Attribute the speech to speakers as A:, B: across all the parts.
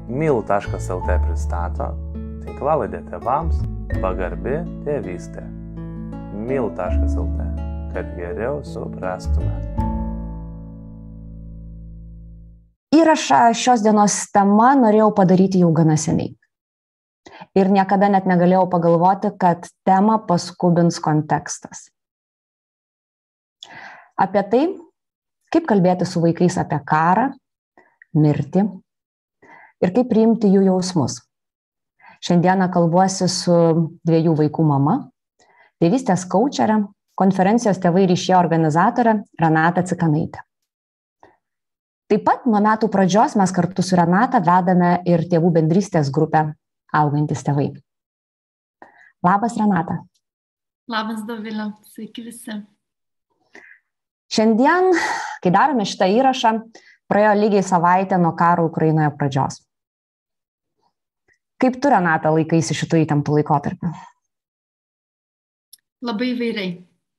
A: Mil.lt pristato tinklalaidę tėvams pagarbi tėvystė. Mil.lt, kad geriau suprastume.
B: Įrašą šios dienos tema norėjau padaryti jau gana seniai. Ir niekada net negalėjau pagalvoti, kad temą paskubins kontekstas. Apie tai, kaip kalbėti su vaikais apie karą, mirtį ir kaip priimti jų jausmus. Šiandieną kalbuosi su 2 vaikų mama, tėvystės kaučerė, konferencijos Tėvai ryšyje organizatorė Renata Cikanaitė. Taip pat nuo metų pradžios mes kartu su Renata vedame ir tėvų bendrystės grupę Augantys tėvai. Labas, Renata.
C: Labas, Dovilė. Sveiki visi.
B: Šiandien, kai darome šitą įrašą, praėjo lygiai savaitė nuo karo Ukrainoje pradžios. Kaip tu, Renata, laikaisi šitų įtemptų laikotarpių?
C: Labai įvairiai.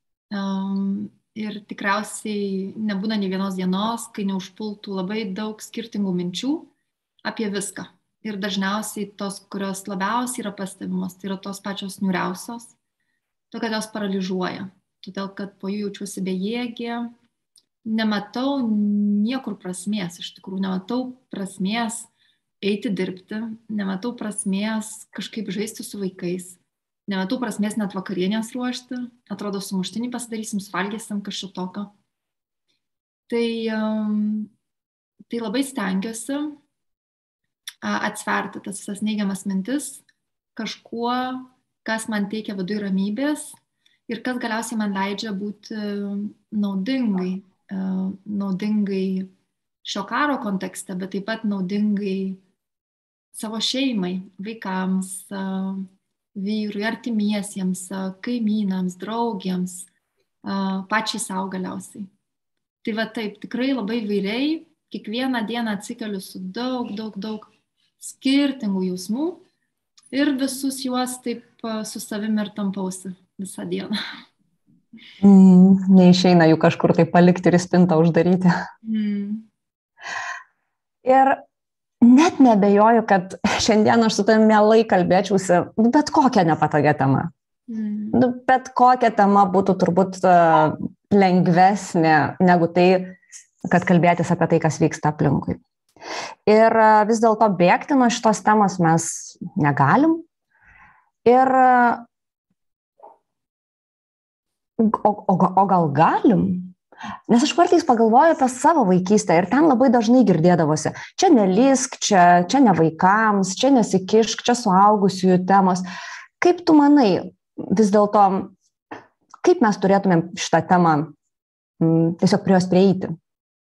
C: Ir tikriausiai nebūna nei vienos dienos, kai neužpultų labai daug skirtingų minčių apie viską. Ir dažniausiai tos, kurios labiausiai yra pastebimos, tai yra tos pačios niūriausios, to, kad jos paralyžuoja. Todėl, kad po jų jaučiuosi bejėgė, nematau niekur prasmės, iš tikrųjų nematau prasmės eiti dirbti, nematau prasmės kažkaip žaisti su vaikais, nematau prasmės net vakarienės ruošti, atrodo sumuštinį pasidarysim, suvalgysim kažko tokio. Tai labai stengiuosi atsverti tas visas neigiamas mintis kažkuo, kas man teikia viduj ramybės ir kas galiausiai man leidžia būti naudingai šio karo kontekste, bet taip pat naudingai savo šeimai, vaikams, vyrui, artimiesiems, kaimynams, draugėms, pačiai savo galiausiai. Tai va taip, tikrai labai įvairiai, kiekvieną dieną atsikeliu su daug skirtingų jausmų ir visus juos taip su savimi ir tampausi visą dieną.
B: Neišeina jų kažkur tai palikti ir į spintą uždaryti. Ir net nebejoju, kad šiandien aš su tavimi mielai kalbėčiausi bet kokią nepatogią temą. Bet kokia tema būtų turbūt lengvesnė negu tai, kad kalbėtis apie tai, kas vyksta aplinkui. Ir vis dėlto bėgti nuo šitos temos mes negalim. Ir o gal galim? Nes aš kartais pagalvoju apie savo vaikystę ir ten labai dažnai girdėdavosi. Čia nelysk, čia ne vaikams, čia nesikišk, čia suaugusiųjų temos. Kaip tu manai, vis dėlto, kaip mes turėtumėm šitą temą tiesiog prie jos prieiti?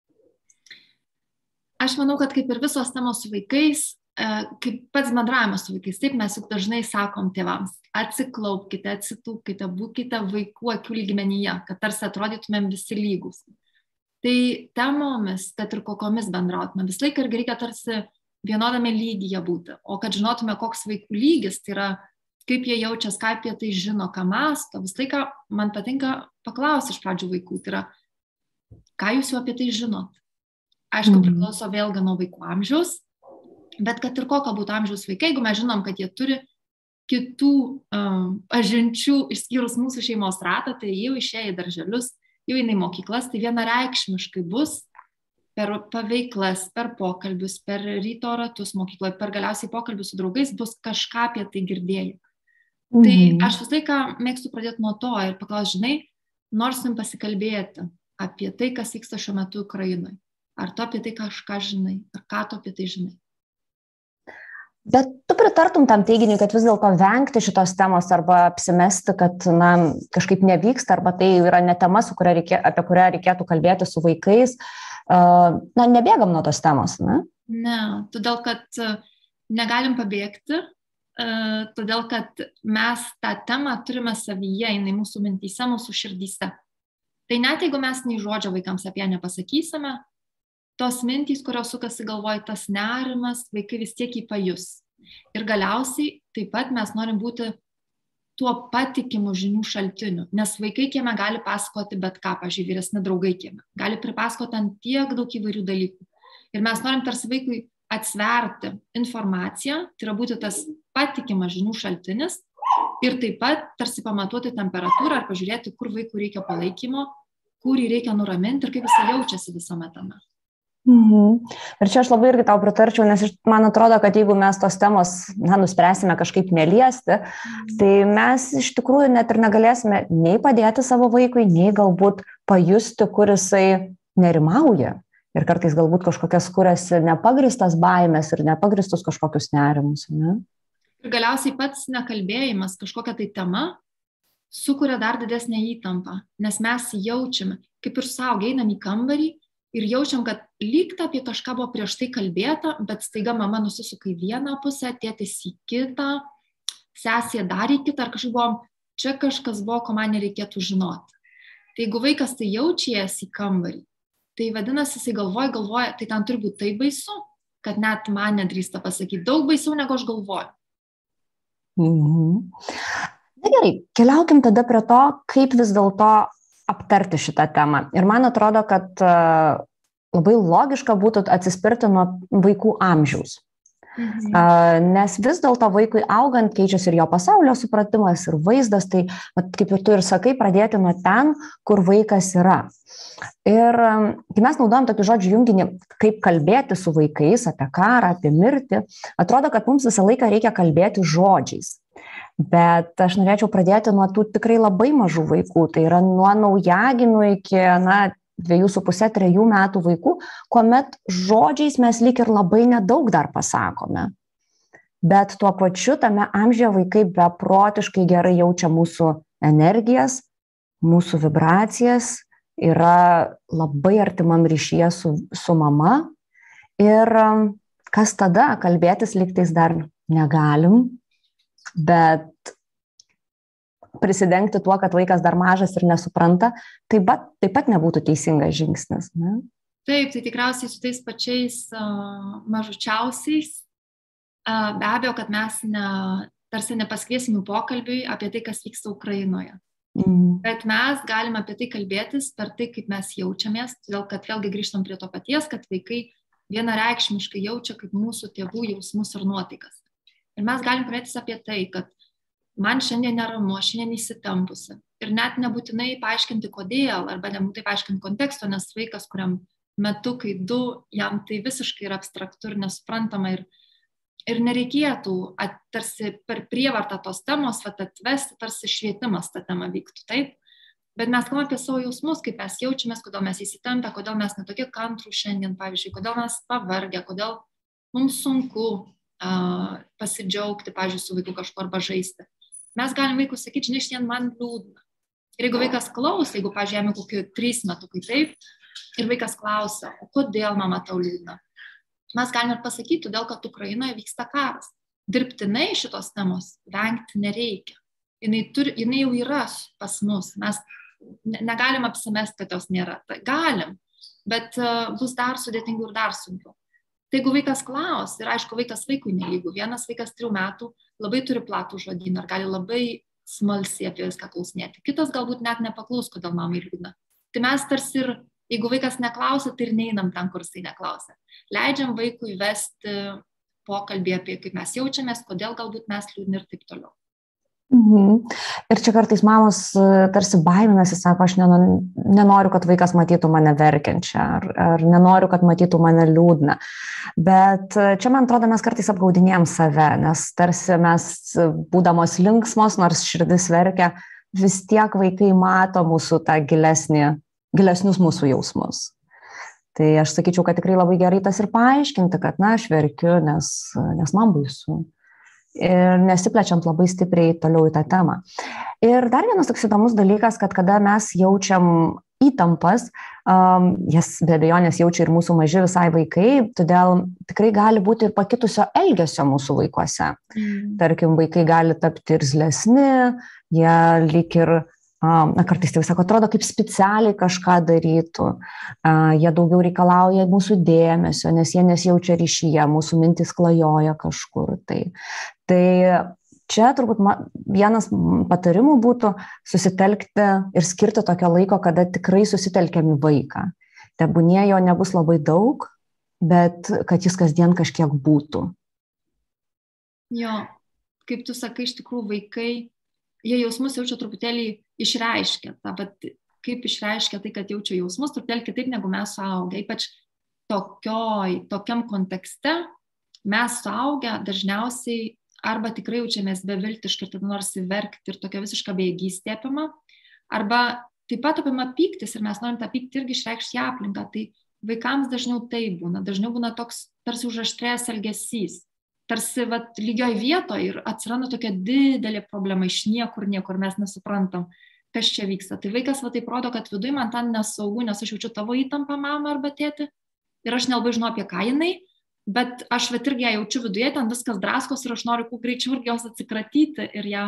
C: Aš manau, kad kaip ir visos temos su vaikais, kaip pats bendravimas su vaikais, taip mes juk dažnai sakom tėvams, atsiklaupkite, atsitūpkite, būkite vaikų akių lygmenyje, kad tarsi atrodytumėm visi lygus. Tai temomis, kad ir kokiomis bendrautume, vis laiką irgi reikia tarsi vienodame lygyje būti, o kad žinotume, koks vaikų lygis, tai yra, kaip jie jaučias, ką apie tai žino, ką mąsto, vis laiką man patinka paklausti iš pradžių vaikų, tai yra, ką jūs jau apie tai žinot. Aišku, priklauso vėlgi nuo vaikų amžiaus, bet kad ir kokio būtų amžiaus vaikai, jeigu mes žinom, kad jie turi kitų pažinčių išskyrus mūsų šeimos ratą, tai jau išėję į darželius, jau eina į mokyklas, tai vienareikšmiškai bus per paveiklas, per pokalbius, per ryto ratus mokykloje, per galiausiai pokalbius su draugais bus kažką apie tai girdėję. Tai aš vis laiką mėgstu pradėti nuo to ir paklausti, žinai, nors jums pasikalbėti apie tai, kas vyksta šiuo metu Ukrainoje. Ar tu apie tai kažką žinai? Ar ką tu apie tai žinai?
B: Bet tu pritartum tam teiginiui, kad vis dėlto vengti šitos temos arba apsimesti, kad kažkaip nevyksta, arba tai yra ne tema, apie kurią reikėtų kalbėti su vaikais. Nebėgam nuo tos temos, ne?
C: Ne, todėl kad negalim pabėgti, todėl kad mes tą temą turime savyje, jinai mūsų mintyse, mūsų širdyse. Tai net jeigu mes nei žodžio vaikams apie ją nepasakysime, tos mintys, kurios sukasi galvoj, tas nerimas, vaikai vis tiek jį pajus. Ir galiausiai taip pat mes norim būti tuo patikimu žinių šaltiniu, nes vaikai kieme gali pasakoti bet ką, pavyzdžiui, vyresni draugai kieme, gali pripasakoti ant tiek daug įvairių dalykų. Ir mes norim tarsi vaikui atsverti informaciją, tai yra būti tas patikimas žinių šaltinis ir taip pat tarsi pamatuoti temperatūrą ar pažiūrėti, kur vaikui reikia palaikymo, kur jį reikia nuraminti ir kaip jis jaučiasi visame tame.
B: Ir čia aš labai irgi tau pritarčiau, nes man atrodo, kad jeigu mes tos temos nuspręsime kažkaip neliesti, tai mes iš tikrųjų net ir negalėsime nei padėti savo vaikui, nei galbūt pajusti, kur jisai nerimauja. Ir kartais galbūt kažkokias kuriasi nepagristas baimės ir nepagristus kažkokius nerimus. Ne?
C: Ir galiausiai pats nekalbėjimas kažkokia tai tema sukuria dar didesnę įtampą, nes mes jaučiame, kaip ir suaugę einam į kambarį ir jaučiam, kad lyg apie kažką buvo prieš tai kalbėta, bet staiga mama nusisuka į vieną pusę, tėtis į kitą, sesė dar į kitą, ar kažkaip buvo, čia kažkas buvo, ko man nereikėtų žinoti. Tai jeigu vaikas tai jaučiasi į kambarį, tai vadinasi, jisai galvoja, tai ten turi būti taip baisu, kad net man nedrįsta pasakyti, daug baisiau negu aš galvoju.
B: Na gerai, keliaukim tada prie to, kaip vis dėlto aptarti šitą temą. Ir man atrodo, kad labai logiška būtų atsispirti nuo vaikų amžiaus. Nes vis dėlto vaikui augant keičiasi ir jo pasaulio supratimas, ir vaizdas, tai kaip ir tu ir sakai, pradėti nuo ten, kur vaikas yra. Ir kai mes naudojam tokį žodžių junginį, kaip kalbėti su vaikais apie karą, apie mirtį, atrodo, kad mums visą laiką reikia kalbėti žodžiais. Bet aš norėčiau pradėti nuo tų tikrai labai mažų vaikų, tai yra nuo naujagimių iki 2,5–3 metų vaikų, kuomet žodžiais mes lyg ir labai nedaug dar pasakome. Bet tuo pačiu tame amžiuje vaikai beprotiškai gerai jaučia mūsų energijas, mūsų vibracijas, yra labai artimam ryšyje su mama. Ir kas tada, kalbėtis lygtais dar negalim, bet prisidengti tuo, kad vaikas dar mažas ir nesupranta, taip pat nebūtų teisingas žingsnis. Ne?
C: Taip, tai tikriausiai su tais pačiais mažučiausiais, be abejo, kad mes tarsi nepaskviesim į pokalbį apie tai, kas vyksta Ukrainoje. Bet mes galime apie tai kalbėtis per tai, kaip mes jaučiamės, todėl kad vėlgi grįžtam prie to paties, kad vaikai vienareikšmiškai jaučia kaip mūsų tėvų jausmus ir nuotaikas. Ir mes galim kalbėtis apie tai, kad man šiandien neramu, šiandien įsitempusi. Ir net nebūtinai paaiškinti kodėl, arba nebūtinai paaiškinti konteksto, nes vaikas, kuriam metukai 2, jam tai visiškai yra abstraktu ir nesuprantama. Ir nereikėtų tarsi per prievartą tos temos atvesti, tarsi švietimas tą temą vyktų, taip? Bet mes kalbame apie savo jausmus, kaip mes jaučiamės, kodėl mes įsitempę, kodėl mes netokie kantrų šiandien, pavyzdžiui, kodėl mes pavargę, kodėl mums sunku pasidžiaugti, pavyzdžiui, su vaiku kažko arba žaisti. Mes galim vaikui sakyti, žinai, šiandien man liūdna. Ir jeigu vaikas klausia, jeigu, pavyzdžiui, jam kokiu 3 metukai taip, ir vaikas klausia, o kodėl mama tau liūdna? Mes galime ir pasakyti, todėl, kad Ukrainoje vyksta karas. Dirbtinai šitos temos vengti nereikia. Jinai jau yra pas mus. Mes negalim apsimesti, kad jos nėra. Galim, bet bus dar sudėtingiau ir dar sunkiau. Tai jeigu vaikas klaus, ir aišku, vaikas vaikui nelygų, vienas vaikas 3 metų labai turi platų žodyną ir gali labai smalsiai apie viską klausinėti. Kitas galbūt net nepaklaus, kodėl mamai liūdna. Tai mes tarsi ir, jeigu vaikas neklausia, tai ir neinam ten, kur jisai neklausia. Leidžiam vaikui vesti pokalbį apie kaip mes jaučiamės, kodėl galbūt mes liūdni ir taip toliau.
B: Ir čia kartais mamos tarsi baiminasi, sako, aš nenoriu, kad vaikas matytų mane verkiančią, ar nenoriu, kad matytų mane liūdną. Bet čia, man atrodo, mes kartais apgaudinėjom save, nes tarsi mes, būdamos linksmos, nors širdis verkia, vis tiek vaikai mato mūsų tą gilesnius mūsų jausmus. Tai aš sakyčiau, kad tikrai labai gerai tas ir paaiškinti, kad aš verkiu, nes man baisu. Ir nesiplečiant labai stipriai toliau į tą temą. Ir dar vienas toks įdomus dalykas, kad kada mes jaučiam įtampas, jas be abejonės jaučia ir mūsų maži visai vaikai, todėl tikrai gali būti ir pakitusio elgesio mūsų vaikuose. Tarkim, vaikai gali tapti ir zlesni, jie lyg ir, kartais tai sako, atrodo, kaip specialiai kažką darytų, jie daugiau reikalauja mūsų dėmesio, nes jie nesijaučia ryšyje, mūsų mintys klajoja kažkur. Tai čia turbūt vienas patarimų būtų susitelkti ir skirti tokio laiko, kada tikrai susitelkiam į vaiką. Tebūnie jo nebus labai daug, bet kad jis kasdien kažkiek būtų.
C: Jo, kaip tu sakai, iš tikrųjų vaikai, jie jausmus jaučia truputėlį išreiškia. Kaip išreiškia tai, kad jaučia jausmus, truputėlį kitaip negu mes suaugę. Ypač tokiam kontekste mes suaugę dažniausiai arba tikrai jaučiamės beviltiškai ir tada norisi verkti ir tokia visiška bejėgystė apima, arba taip pat apima pyktis ir mes norim tą pyktį irgi išreikšti į aplinką. Tai vaikams dažniau tai būna. Dažniau būna toks tarsi užaštrėjęs elgesys. Tarsi lygioj vietoje ir atsiranda tokia didelė problema iš niekur mes nesuprantam, kas čia vyksta. Tai vaikas taip rodo, kad viduje man ten nesaugu, nes aš jaučiu tavo įtampą, mamą arba tėtį, ir aš nelabai žinau apie ką jinai, bet aš irgi ją jaučiu viduje, ten viskas draskos ir aš noriu kuo greičiau irgi jos atsikratyti ir ją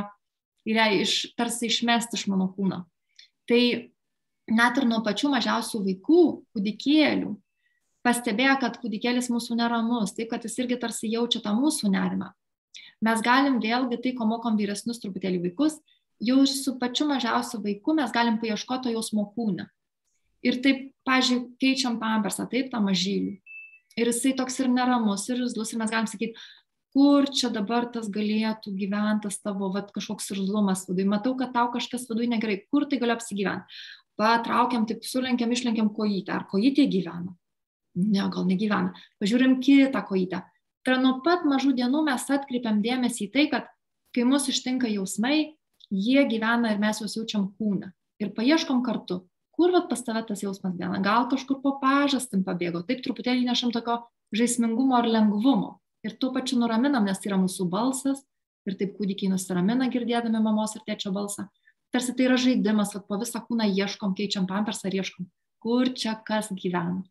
C: tarsi išmesti iš mano kūno. Tai net ir nuo pačių mažiausių vaikų, kūdikėlių, pastebėjo, kad kūdikėlis mūsų neramus, taip, kad jis irgi tarsi jaučia tą mūsų nerimą. Mes galim vėlgi tai, ko mokom vyresnius truputėlį vaikus, jau su pačiu mažiausiu vaiku mes galim paieškoti jausmo kūne. Ir taip, pavyzdžiui, keičiam pampersą, taip, tą mažylį. Ir jisai toks ir neramus, ir irzlus, ir mes galim sakyti, kur čia dabar tas galėtų gyventas tavo kažkoks irzlumas viduje. Matau, kad tau kažkas viduje negerai, kur tai galiu apsigyventi. Patraukiam, taip sulenkiam, išlenkiam kojytę. Ar kojytė gyvena? Ne, gal negyvena. Pažiūrim kitą kojytę. Tai nuo pat mažų dienų mes atkreipiam dėmesį į tai, kad kai mus ištinka jausmai, jie gyvena ir mes juos jaučiam kūne. Ir paieškom kartu, kur pas tave tas jausmas gyvena. Gal kažkur po pažastim pabėgo. Taip truputėlį nešam tokio žaismingumo ar lengvumo. Ir tuo pačiu nuraminam, nes tai yra mūsų balsas. Ir taip kūdikiai nusiramina girdėdami mamos ir tėčio balsą. Tarsi tai yra žaidimas, kad po visą kūną ieškom, keičiam pampersą ir ieškom, kur čia kas gyvena.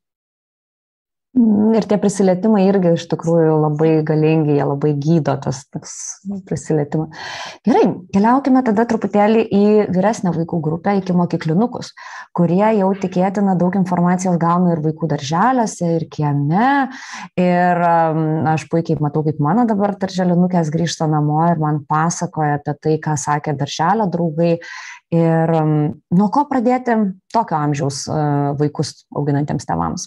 B: Ir tie prisilietimai irgi iš tikrųjų labai galingi, jie labai gydo tas prisilietimą. Gerai, keliaukime tada truputėlį į vyresnę vaikų grupę, iki mokyklinukus, kurie jau tikėtina daug informacijos gauna ir vaikų darželiuose, ir kieme. Ir aš puikiai matau, kaip mano dabar darželinukės grįžta namo ir man pasakoja apie tai, ką sakė darželio draugai. Ir nuo ko pradėti tokio amžiaus vaikus auginantiems tėvams?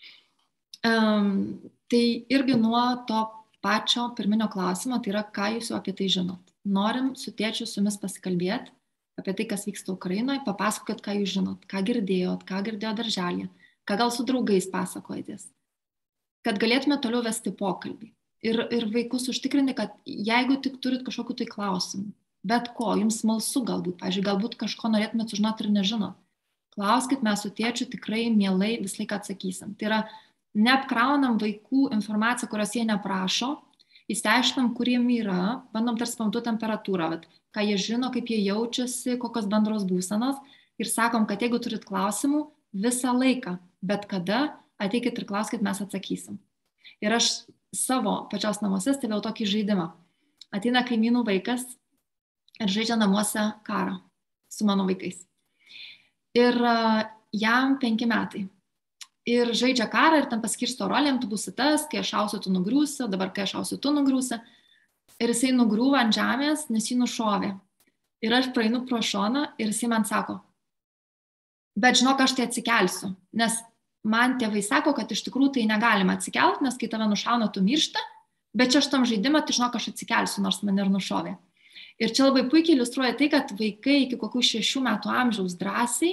C: Tai irgi nuo to pačio pirminio klausimo, tai yra, ką jūs jau apie tai žinot. Norim su tėčiu su jumis pasikalbėti apie tai, kas vyksta Ukrainoje, papasakot, ką jūs žinot, ką girdėjot darželėje, ką gal su draugais pasakojatės, kad galėtume toliau vesti pokalbį. Ir vaikus užtikrinti, kad jeigu tik turit kažkokiu tai klausimu, bet ko, jums smalsu galbūt kažko norėtumėt sužinoti ir nežinot, klauskit, mes su tėčiu tikrai mielai visą laiką atsakysim. Tai yra, neapkraunam vaikų informaciją, kurios jie neprašo, įsiaiškinam, kur jiem yra, bandom tarsi pamatuoti temperatūrą, ką jie žino, kaip jie jaučiasi, kokios bendros būsenos ir sakom, kad jeigu turit klausimų, visą laiką, bet kada ateikit ir klauskit, mes atsakysim. Ir aš savo pačios namuose stebėjau tokį žaidimą. Ateina kaimynų vaikas ir žaidžia namuose karą su mano vaikais. Ir jam 5 metai. Ir žaidžia karą ir ten paskirsto rolėm, tu būsi tas, kai aš šausiu, tu nugriūsi, dabar kai aš šausiu, tu nugriūsi. Ir jisai nugriūva ant žemės, nes jį nušovė. Ir aš praeinu pro šoną ir jisai man sako, bet žinok, aš tai atsikelsiu, nes man tėvai sako, kad iš tikrųjų tai negalima atsikelti, nes kai tave nušauna, tu miršta, bet čia aš tam žaidimą, tai žinok, aš atsikelsiu, nors mane ir nušovė. Ir čia labai puikiai iliustruoja tai, kad vaikai iki kokių 6 metų amžiaus drąsiai,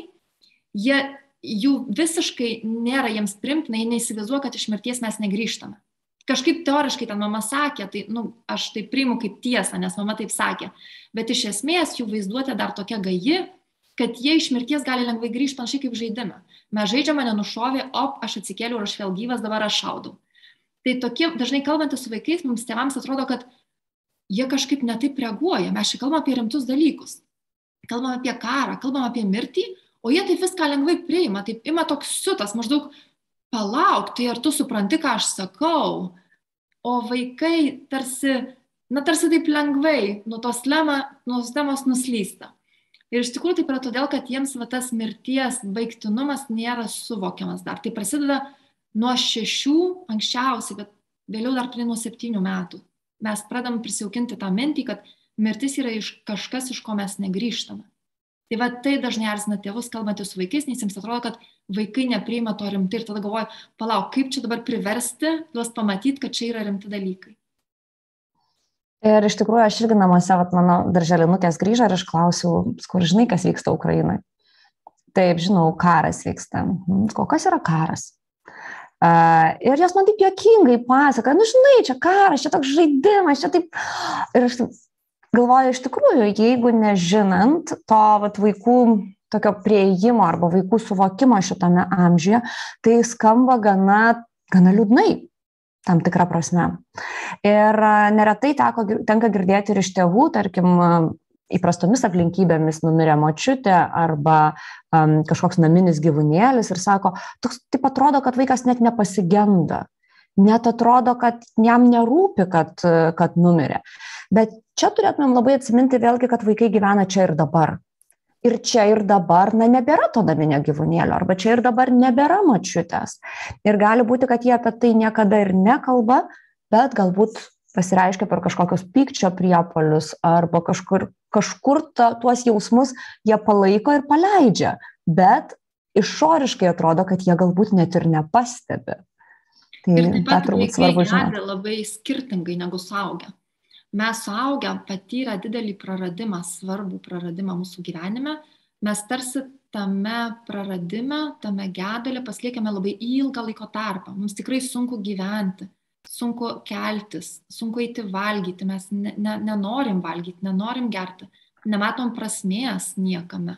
C: jų visiškai nėra jiems primtina, jie neįsivaizduoja, kad iš mirties mes negrįžtame. Kažkaip teoriškai ten mama sakė, tai aš tai priimu kaip tiesą, nes mama taip sakė, bet iš esmės jų vaizduotė dar tokia gaji, kad jie iš mirties gali lengvai grįžti panašiai kaip žaidime. Mes žaidžiame, mane nušovė, aš atsikėliau ir aš vėl gyvas, dabar aš šaudau. Tai tokie, dažnai kalbantys su vaikais, mums tėvams atrodo, kad jie kažkaip netaip reaguoja. Mes čia kalbam apie rimtus dalykus. Kalbam apie karą, kalbam apie mirtį, o jie taip viską lengvai priima, taip ima toks siutas, maždaug palauk, tai ar tu supranti, ką aš sakau? O vaikai tarsi taip lengvai nuo tos temos nuslysta. Ir iš tikrųjų taip yra todėl, kad jiems tas mirties baigtinumas nėra suvokiamas dar. Tai prasideda nuo 6 anksčiausiai, bet vėliau dar nuo 7 metų. Mes pradam prisijaukinti tą mintį, kad mirtis yra kažkas, iš ko mes negrįžtame. Tai tai dažnai erzina tėvus, kalbantys su vaikais, nes jiems atrodo, kad vaikai nepriima to rimtai ir tada galvoju, palauk, kaip čia dabar priversti juos pamatyti, kad čia yra rimti dalykai.
B: Ir iš tikrųjų aš irgi namuose, mano darželinukės grįžo ir aš klausiau, kur žinai, kas vyksta Ukrainoje. Taip, žinau, karas vyksta. Kokios yra karas? Ir jos man taip juokingai pasaka, nu žinai, čia karas, čia toks žaidimas, čia taip. Ir aš galvoju, iš tikrųjų, jeigu nežinant to vaikų tokio prieėjimo arba vaikų suvokimo šitame amžiuje, tai skamba gana liūdnai. Tam tikrą prasme. Ir neretai tenka girdėti ir iš tėvų, tarkim, įprastomis aplinkybėmis numirė močiutė arba kažkoks naminis gyvūnėlis ir sako, taip atrodo, kad vaikas net nepasigenda, net atrodo, kad jam nerūpi, kad numirė. Bet čia turėtumėm labai atsiminti vėlgi, kad vaikai gyvena čia ir dabar. Ir čia ir dabar, nebėra to naminio gyvūnėlio, arba čia ir dabar nebėra močiutės. Ir gali būti, kad jie apie tai niekada ir nekalba, bet galbūt pasireiškia per kažkokius pykčio priepuolius, arba kažkur tuos jausmus jie palaiko ir paleidžia, bet išoriškai atrodo, kad jie galbūt net ir nepastebi. Tai
C: ir taip pat
B: turbūt svarbu žinoti.
C: Vaikai labai skirtingai negu suaugę. Mes suaugę patyrę didelį praradimą, svarbų praradimą mūsų gyvenime, mes tarsi tame praradime, tame gedule pasiliekame labai ilgą laiko tarpą. Mums tikrai sunku gyventi, sunku keltis, sunku eiti valgyti, mes nenorim valgyti, nenorim gerti, nematom prasmės niekame.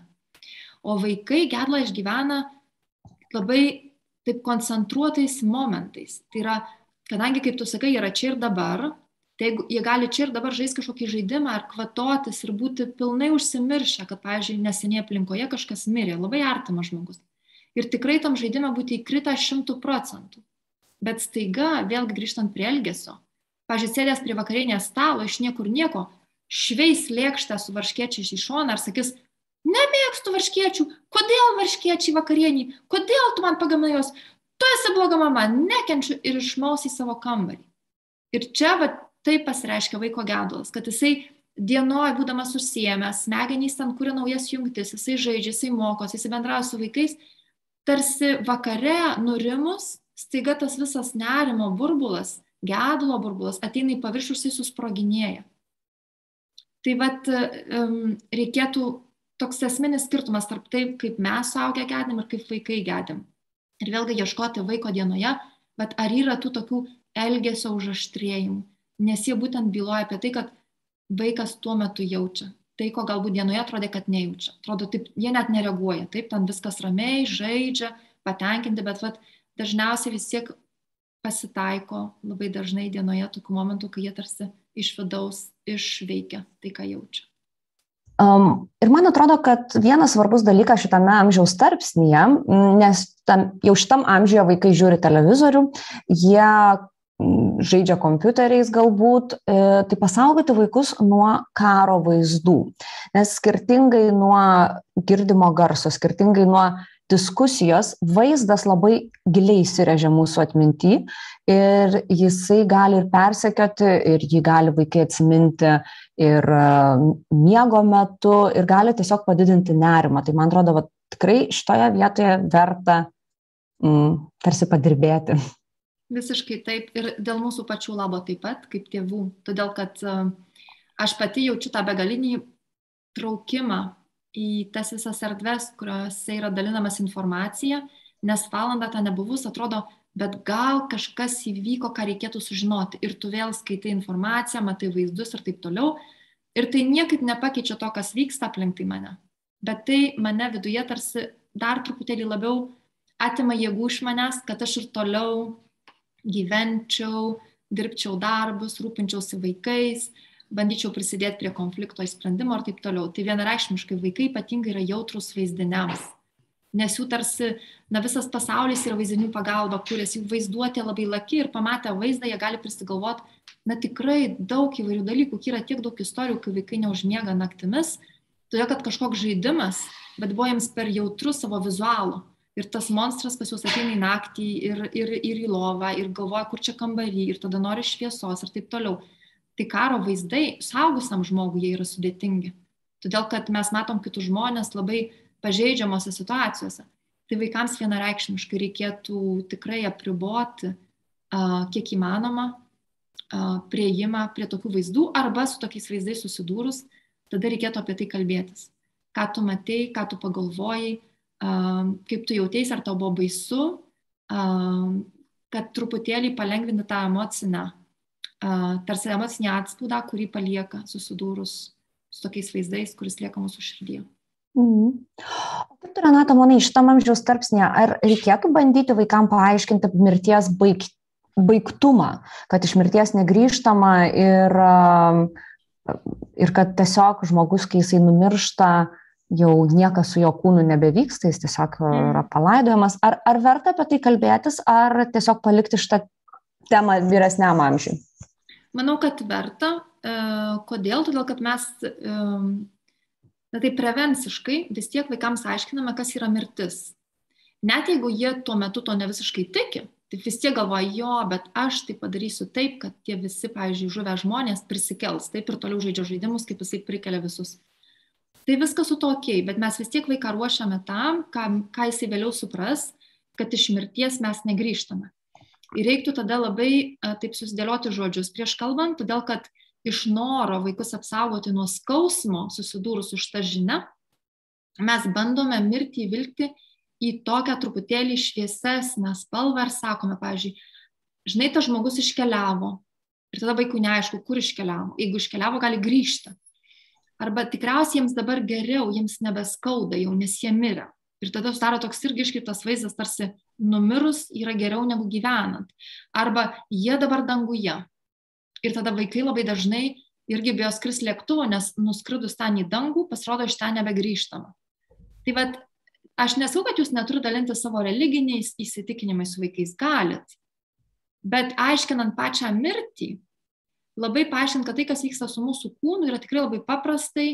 C: O vaikai gedulą išgyvena labai taip koncentruotais momentais. Tai yra, kadangi, kaip tu sakai, yra čia ir dabar, tai jie gali čia ir dabar žaisti kažkokį žaidimą ar kvatotis ir būti pilnai užsimiršę, kad, pavyzdžiui, neseniai aplinkoje kažkas mirė, labai artimas žmogus. Ir tikrai tam žaidime būti įkrita 100%. Bet staiga, vėlgi grįžtant prie elgesio, pavyzdžiui, sėdės prie vakarienės stalo, iš niekur nieko, šveis lėkštę su varškėčiais į šoną ir sakys, nemėgstu varškėčių, kodėl varškėčiai vakarieniai, kodėl tu man pagaminai jos, tu esi bloga mama, nekenčiu ir išmaus į savo kambarį. Ir čia taip pasireiškia vaiko gedulas, kad jisai dienoj, būdamas užsiėmęs, smegenys ten kuria naujas jungtis, jisai žaidžia, jisai mokosi, jisai bendrauja su vaikais, tarsi vakare nurimus, staiga tas visas nerimo burbulas, gedulo burbulas ateina į paviršių, jisai susproginėja. Tai reikėtų toks esminis skirtumas tarp taip, kaip mes suaugę gedim ir kaip vaikai gedim. Ir vėlgi ieškoti vaiko dienoje, bet ar yra tų tokių elgesio užaštrėjimų. Nes jie būtent byloja apie tai, kad vaikas tuo metu jaučia. Tai, ko galbūt dienoje atrodė, kad nejaučia. Atrodo, taip, jie net nereaguoja. Taip, ten viskas ramiai, žaidžia, patenkinti, bet dažniausiai vis tiek pasitaiko labai dažnai dienoje tokių momentų, kai jie tarsi iš vidaus išveikia tai, ką jaučia.
B: Ir man atrodo, kad vienas svarbus dalykas šitame amžiaus tarpsnyje, nes jau šitam amžiuje vaikai žiūri televizorių, jie žaidžia kompiuteriais galbūt, tai pasaugoti vaikus nuo karo vaizdų. Nes skirtingai nuo girdimo garso, skirtingai nuo diskusijos, vaizdas labai giliai įsirėžia mūsų atminty ir jisai gali ir persekioti, ir jį gali vaikai atsiminti ir miego metu, ir gali tiesiog padidinti nerimą. Tai man atrodo, tikrai šitoje vietoje verta tarsi padirbėti.
C: Visiškai taip ir dėl mūsų pačių labo taip pat, kaip tėvų. Todėl, kad aš pati jaučiu tą begalinį traukimą į tas visas erdves, kuriuose yra dalinamas informacija, nes valandą tą nebuvus atrodo, bet gal kažkas įvyko, ką reikėtų sužinoti. Ir tu vėl skaitai informaciją, matai vaizdus ir taip toliau. Ir tai niekaip nepakeičia to, kas vyksta aplink mane. Bet tai mane viduje tarsi dar truputėlį labiau atima jėgų iš manęs, kad aš ir toliau gyvenčiau, dirbčiau darbus, rūpinčiausi vaikais, bandyčiau prisidėti prie konflikto įsprendimo ir taip toliau. Tai vienareikšmiškai vaikai ypatingai yra jautrus vaizdiniams, nes jų tarsi, visas pasaulis yra vaizdinių pagalba, kurias jų vaizduotė labai laki ir pamatę vaizdą, jie gali prisigalvoti, tikrai daug įvairių dalykų, yra tiek daug istorijų, kai vaikai neužmiega naktimis, todėl kad kažkoks žaidimas, bet buvo jiems per jautrus savo vizualų. Ir tas monstras pas juos ateina į naktį ir į lovą ir galvoja, kur čia kambarį ir tada nori šviesos ir taip toliau. Tai karo vaizdai suaugusiam žmogui jie yra sudėtingi. Todėl, kad mes matom kitus žmonės labai pažeidžiamose situacijose. tai vaikams vienareikšmiškai reikėtų tikrai apriboti, kiek įmanoma, prieimą prie tokių vaizdų arba su tokiais vaizdais susidūrus, tada reikėtų apie tai kalbėtis. Ką tu matei, ką tu pagalvojai, kaip tu jautėsi, ar tau buvo baisu, kad truputėlį palengvinti tą emocinę, tarsi emocinį atspaudą, kurį palieka susidūrus su tokiais vaizdais, kuris lieka mūsų širdyje.
B: O kaip tu, Renata, manai, šitam amžiaus tarpsnyje, ar reikėtų bandyti vaikams paaiškinti mirties baigtumą, kad iš mirties negrįžtama ir kad tiesiog žmogus, kai jisai numiršta, jau niekas su jo kūnu nebevyksta, jis tiesiog yra palaidojamas. Ar verta apie tai kalbėtis, ar tiesiog palikti šitą temą vyresniam amžiui?
C: Manau, kad verta. Kodėl? Todėl, kad mes tai prevenciškai vis tiek vaikams aiškiname, kas yra mirtis. Net jeigu jie tuo metu to ne visiškai tiki, tai vis tiek galvoja, jo, bet aš tai padarysiu taip, kad tie visi, pavyzdžiui, žuvę žmonės prisikels, taip ir toliau žaidžia žaidimus, kaip jisai prikelia visus. Tai viskas su to okei, bet mes vis tiek vaiką ruošiame tam, ką jisai vėliau supras, kad iš mirties mes negrįžtame. Ir reiktų tada labai taip susidėlioti žodžius prieš kalbant, todėl kad iš noro vaikus apsaugoti nuo skausmo susidūrus už tą žinią, mes bandome mirtį įvilkti į tokią truputėlį šviesesnę spalvą ir sakome, pavyzdžiui, žinai, tas žmogus iškeliavo ir tada vaikui neaišku, kur iškeliavo. Jeigu iškeliavo, gali grįžti. Arba tikriausiai jiems dabar geriau, jiems nebeskauda jau, nes jie mirė. Ir tada sudaro toks irgi iškreiptas vaizdas, tarsi numirus yra geriau negu gyvenant. Arba jie dabar danguje. Ir tada vaikai labai dažnai irgi bijo skristi lėktuvo, nes nuskridus ten į dangų, pasirodo iš ten nebegrįžtama. Tai vat, aš nesakau, kad jūs neturite dalinti savo religiniais įsitikinimais su vaikais, galit. Bet aiškinant pačią mirtį, labai paaiškinant, kad tai, kas vyksta su mūsų kūnu, yra tikrai labai paprastai,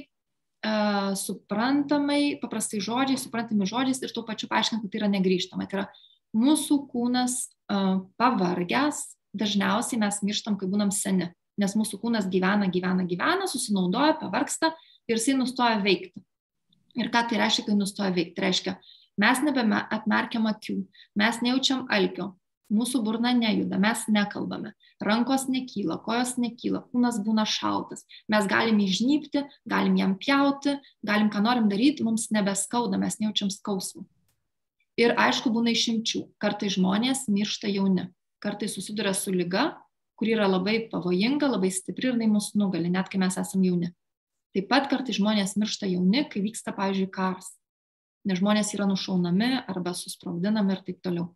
C: paprastai žodžiais, suprantami žodžiais ir tuo pačiu paaiškinant, kad tai yra negrįžtama. Tai yra mūsų kūnas pavargęs, dažniausiai mes mirštam, kai būnam seni, nes mūsų kūnas gyvena, susinaudoja, pavargsta ir jisai nustoja veikti. Ir ką tai reiškia, kai nustoja veikti? Tai reiškia, mes nebeatmerkiam akių, mes nejaučiam alkio, mūsų burna nejuda, mes nekalbame, rankos nekyla, kojos nekyla, kūnas būna šaltas, mes galim įžnypti, galim jam pjauti, galim ką norim daryti, mums nebeskauda, mes nejaučiam skausmų. Ir aišku, būna išimčių. Kartais žmonės miršta jauni, kartais susiduria su liga, kuri yra labai pavojinga, labai stipri ir jinai mus nugali, net kai mes esame jauni. Taip pat kartais žmonės miršta jauni, kai vyksta, pavyzdžiui, karas, nes žmonės yra nušaunami arba susprogdinami ir taip toliau.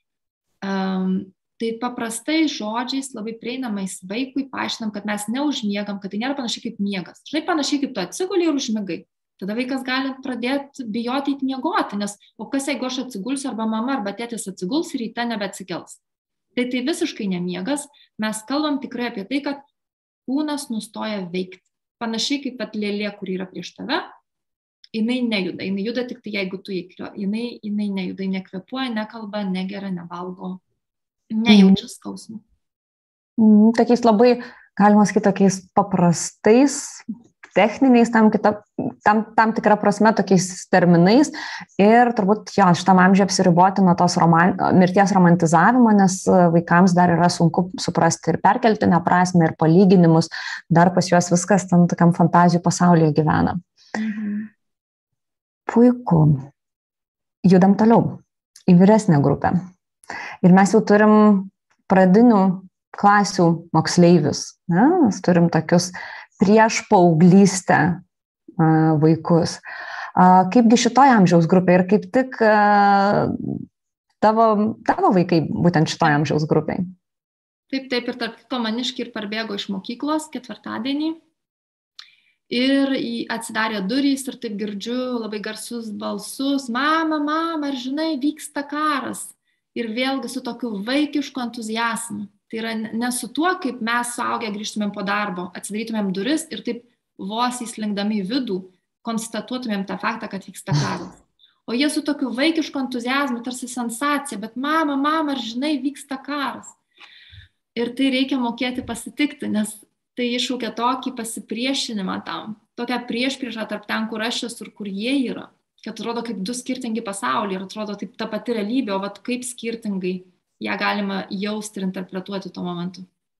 C: Tai paprastai žodžiais, labai prieinamais vaikui paaiškinam, kad mes neužmiegam, kad tai nėra panašiai kaip miegas. Žinai, panašiai kaip tu atsiguli ir užmigai. Tada vaikas gali pradėti bijoti eiti miegoti, nes o kas jeigu aš atsigulsiu arba mama arba tėtis atsiguls ir ryte nebeatsikels. Tai visiškai nemiegas, mes kalbam tikrai apie tai, kad kūnas nustoja veikti. Panašiai kaip pat lėlė, kuri yra prieš tave, jinai nejuda, jinai juda tik tai jeigu tu įkliuo, jinai nejuda, nekvepuoja, nekalba, negeria, nevalgo, nejaučia skausmų.
B: Tokiais labai, galima sakyti, tokiais paprastais, techniniais, tam tikrą prasme, tokiais terminais ir turbūt jo, šitam amžiui apsiriboti nuo tos mirties romantizavimo, nes vaikams dar yra sunku suprasti ir perkeltinę prasmę ir palyginimus, dar pas juos viskas tam tokiam fantazijų pasaulyje gyvena. Puiku. Judam toliau į vyresnę grupę. Ir mes jau turim pradinių klasių moksleivius. Mes turim tokius prieš paauglystę vaikus. Kaipgi šitoje amžiaus grupėje ir kaip tik tavo vaikai būtent šitoje amžiaus grupėje?
C: Taip, ir tarp kito maniški ir parbėgo iš mokyklos ketvirtadienį. Ir atsidarė durys ir taip girdžiu labai garsus balsus, mama, ar žinai, vyksta karas. Ir vėlgi su tokiu vaikišku entuziazmu. Tai yra ne su tuo, kaip mes suaugę grįžtumėm po darbo, atsidarytumėm duris ir taip vos įslinkdami į vidų konstatuotumėm tą faktą, kad vyksta karas. O jie su tokiu vaikišku entuziazmu, tarsi sensacija, bet mama, ar žinai, vyksta karas. Ir tai reikia mokėti pasitikti, nes tai iššaukia tokį pasipriešinimą tam, tokią priešpriešą tarp ten, kur aš esu ir kur jie yra. kad atrodo kaip du skirtingi pasauliai ir atrodo taip ta pati realybė, o vat kaip skirtingai ją galima jausti ir interpretuoti tuo momentu.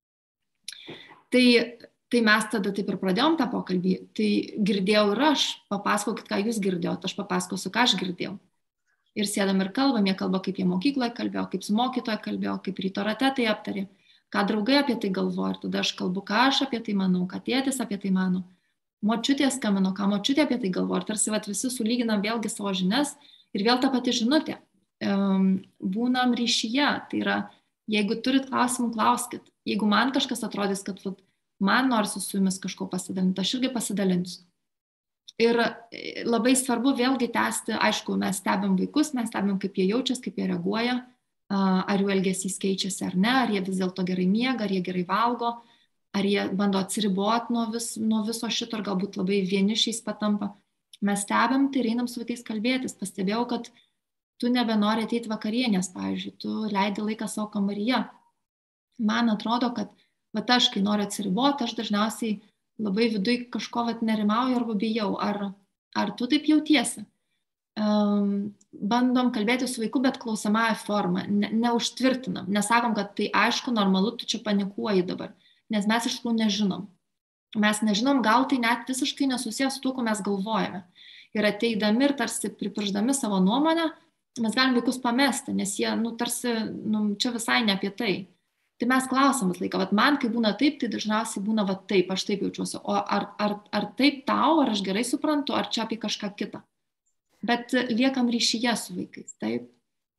C: Tai mes tada taip ir pradėjom tą pokalbį. Tai girdėjau ir aš, papasakokit, ką jūs girdėjot, aš papasakosiu, ką aš girdėjau. Ir sėdam ir kalbam, jie kalba, kaip jie mokykloje kalbėjo, kaip su mokytoja kalbėjo, kaip ryto rate tai aptarė, ką draugai apie tai galvoja. Ir tada aš kalbu, ką aš apie tai manau, ką tėtis apie tai mano. Močiutė skambino, ką močiutė apie tai galvoja. Ir tarsi visi sulyginam vėlgi savo žinias ir vėl ta pati žinutė. Būnam ryšyje, tai yra, jeigu turit klausimų, klauskit. Jeigu man kažkas atrodys, kad man norisi su jumis kažko pasidalinti, aš irgi pasidalinsiu. Ir labai svarbu vėlgi tęsti, aišku, mes stebim vaikus, mes stebim, kaip jie jaučiasi, kaip jie reaguoja, ar jų elgesys keičiasi ar ne, ar jie vis dėlto gerai miega, ar jie gerai valgo, ar jie bando atsiriboti nuo viso šito, ar galbūt labai vienišiais patampa. Mes stebim, tai einam su vaikais kalbėtis. Pastebėjau, kad tu nebenori ateiti vakarienės, pavyzdžiui, tu leidi laiką savo kambaryje. Man atrodo, kad aš, kai noriu atsiriboti, aš dažniausiai labai viduj kažko nerimauju arba bijau. Ar tu taip jautiesi? Bandom kalbėti su vaiku, bet klausamąją formą, neužtvirtinam. Nesakom, kad tai aišku, normalu, tu čia panikuoji dabar, nes mes iš tikrųjų nežinom. Mes nežinom, gal tai net visiškai nesusijęs su tuo, ko mes galvojame. Ir ateidami ir tarsi pripirždami savo nuomonę, mes galim vaikus pamesti, nes jie, tarsi, čia visai ne apie tai. Tai mes klausom visą laiką, man kai būna taip, tai dažniausiai būna taip, aš taip jaučiuosi. O ar taip tau, ar aš gerai suprantu, ar čia apie kažką kitą. Bet liekam ryšyje su vaikais, taip.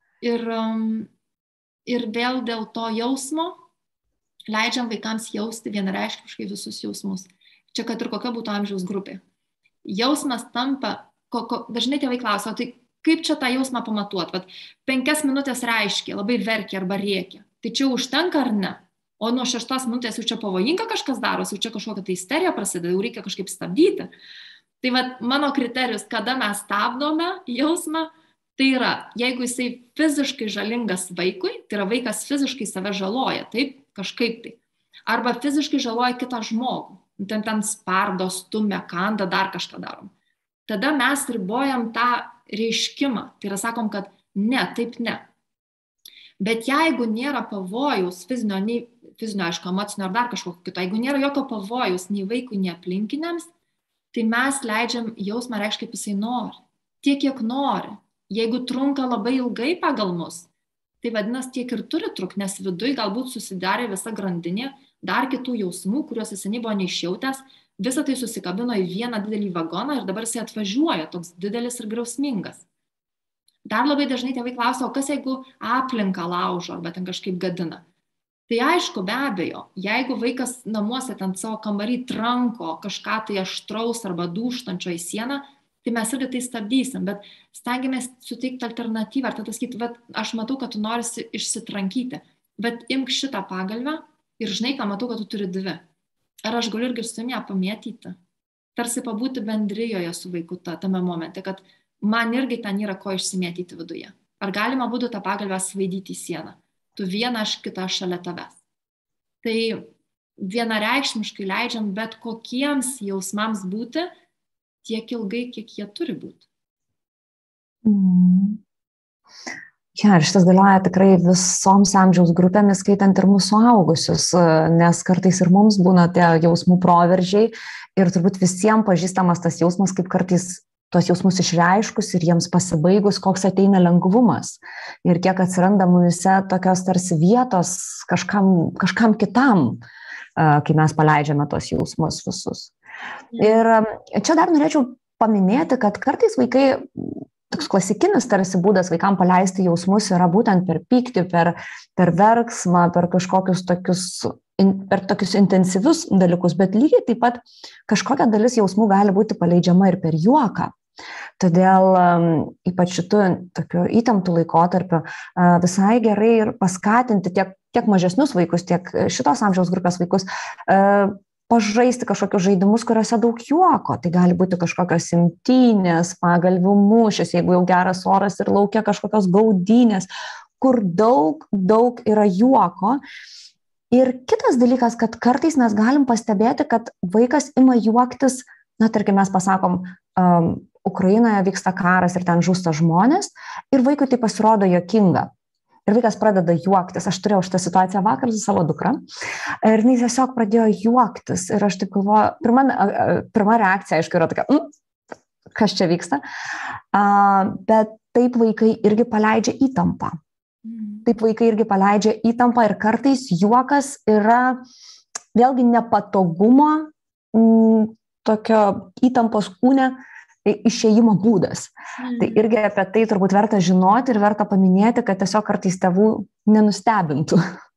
C: Ir vėl dėl to jausmo leidžiam vaikams jausti vienareikšmiškai visus jausmus. Čia kad ir kokia būtų amžiaus grupė. Jausmas tampa, dažnai tėvai klausia, tai kaip čia tą jausmą pamatuot? 5 minutės reiškia, labai verkia arba rėkia. Tai čia užtenka ar ne? O nuo 6 minutės jau čia pavojinga kažkas darosi, jau čia kažkokia tai isterija prasideda, jau reikia kažkaip stabdyti. Tai mano kriterijus, kada mes stabdome jausmą, tai yra, jeigu jisai fiziškai žalingas vaikui, tai yra vaikas fiziškai save žaloja, taip, kažkaip tai. Arba fiziškai žaloja kitą žmogų, ten spardo, stumia, kanda, dar kažką darom. Tada mes ribojam tą reiškimą, tai yra sakom, kad ne, taip ne. Bet jeigu nėra pavojaus fizinio, aišku, emocinio ar dar kažkokio kito, jeigu nėra jokio pavojaus nei vaikui, nei aplinkiniams, tai mes leidžiam jausmą reikšti, kaip jisai nori. Tiek, kiek nori. Jeigu trunka labai ilgai pagal mus, tai vadinasi tiek ir turi trukti, nes viduj galbūt susidarė visa grandinė, dar kitų jausmų, kuriuos jis seniai buvo neišjautęs, visą tai susikabino į vieną didelį vagoną ir dabar jisai atvažiuoja, toks didelis ir griausmingas. Dar labai dažnai tėvai klausia, o kas jeigu aplinką laužo arba ten kažkaip gadina? Tai aišku, be abejo, jeigu vaikas namuose ten savo kambarį tranko kažką tai aštraus arba dūžtančio į sieną, tai mes irgi tai stabdysim, bet stengiamės suteikti alternatyvą. Ar tada sakyti, aš matau, kad tu norisi išsitrankyti, bet imk šitą pagalvę ir žinai, ką matau, kad tu turi 2. Ar aš galiu irgi su ją pamėtyti? Tarsi pabūti bendrijoje su vaiku tame momente, kad man irgi ten yra ko išsimėtyti viduje. Ar galima būtų tą pagalbę svaidyti į sieną? Tu vieną, aš kitą šalia tavęs. Tai vienareikšmiškai leidžiam bet kokiems jausmams būti tiek ilgai, kiek jie turi būti.
B: Ja, šitas galioja tikrai visoms amžiaus grupėmis, skaitant ir mūsų suaugusius, nes kartais ir mums būna tie jausmų proveržiai ir turbūt visiems pažįstamas tas jausmas, kaip kartais tos jausmus išreiškus ir jiems pasibaigus, koks ateina lengvumas ir kiek atsiranda mumise tokios tarsi vietos kažkam kitam, kai mes paleidžiame tos jausmus visus. Ir čia dar norėčiau paminėti, kad kartais vaikai, toks klasikinis tarsi būdas vaikam paleisti jausmus yra būtent per pyktį, per verksmą, per kažkokius tokius intensyvius dalykus, bet lygiai taip pat kažkokia dalis jausmų gali būti paleidžiama ir per juoką. Todėl ypač šitų tokių įtemptų laikotarpių visai gerai ir paskatinti tiek mažesnius vaikus, tiek šitos amžiaus grupės vaikus pažaisti kažkokius žaidimus, kuriuose daug juoko. Tai gali būti kažkokios imtynės, pagalvių mūšis, jeigu jau geras oras ir laukia kažkokios gaudynės, kur daug yra juoko. Ir kitas dalykas, kad kartais mes galim pastebėti, kad vaikas ima juoktis, tarkim, mes pasakom, Ukrainoje vyksta karas ir ten žūsta žmonės, ir vaikui tai pasirodo juokinga. Ir vaikas pradeda juoktis. Aš turėjau šitą situaciją vakar su savo dukra. Ir jis tiesiog pradėjo juoktis. Ir aš taip galvoju, pirma reakcija, aišku, yra tokia, kas čia vyksta. Bet taip vaikai irgi paleidžia įtampą. Taip vaikai irgi paleidžia įtampą ir kartais juokas yra vėlgi nepatogumo, tokio įtampos kūne išėjimo būdas. Tai irgi apie tai turbūt verta žinoti ir verta paminėti, kad tiesiog kartais tėvų nenustebintų.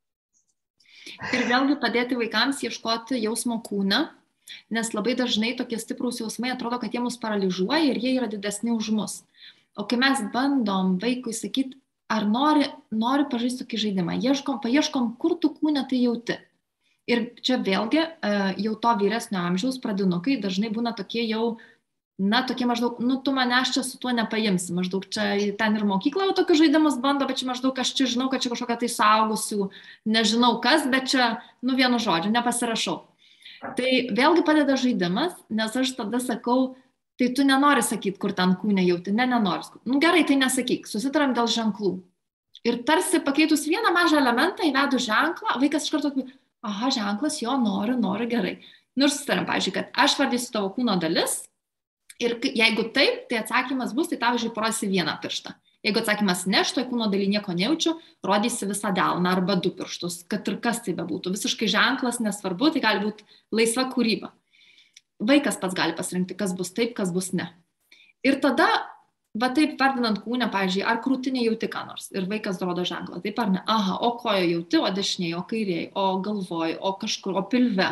C: Ir vėlgi padėti vaikams ieškoti jausmo kūną, nes labai dažnai tokie stiprūs jausmai atrodo, kad jie mus paralyžiuoja ir jie yra didesni už mus. O kai mes bandom vaikui sakyti, ar nori pažaisti tokį žaidimą, paieškom, kur tu kūne tai jauti. Ir čia vėlgi jau to vyresnio amžiaus pradinukai dažnai būna tokie jau, tokie maždaug, tu manęs čia su tuo nepaimsi, maždaug čia ten ir mokykloje tokius žaidimus bando, bet čia maždaug aš čia žinau, kad čia kažkokia tai suaugusių, nežinau kas, bet čia, vienu žodžiu, nepasirašau. Tai vėlgi padeda žaidimas, nes aš tada sakau, tai tu nenori sakyti, kur ten kūne jauti, nenori. Gerai, tai nesakyk, susitaram dėl ženklų. Ir tarsi pakeitus vieną mažą elementą, įvedu ženklą, vaikas iš karto, ženklas, jo, noriu, gerai. Ir susitaram, pavyzdžiui, kad aš vardysiu tavo kūno dalis, ir jeigu taip, tai atsakymas bus, tai tau, parodysi vieną pirštą. Jeigu atsakymas ne, šitoj kūno daly nieko nejaučiu, rodysi visą delną arba 2 pirštus, kad ir kas tai bebūtų. Visiškai ženklas, nesvarbu, tai gali būti laisva kūryba. Vaikas pats gali pasirinkti, kas bus taip, kas bus ne. Ir tada, taip vardinant kūnę, pavyzdžiui, ar krūtinė jauti ką nors, ir vaikas rodo ženklą, taip ar ne, o kojo jauti, o dešinėje, o kairėje, o galvoje, o kažkur, o pilve.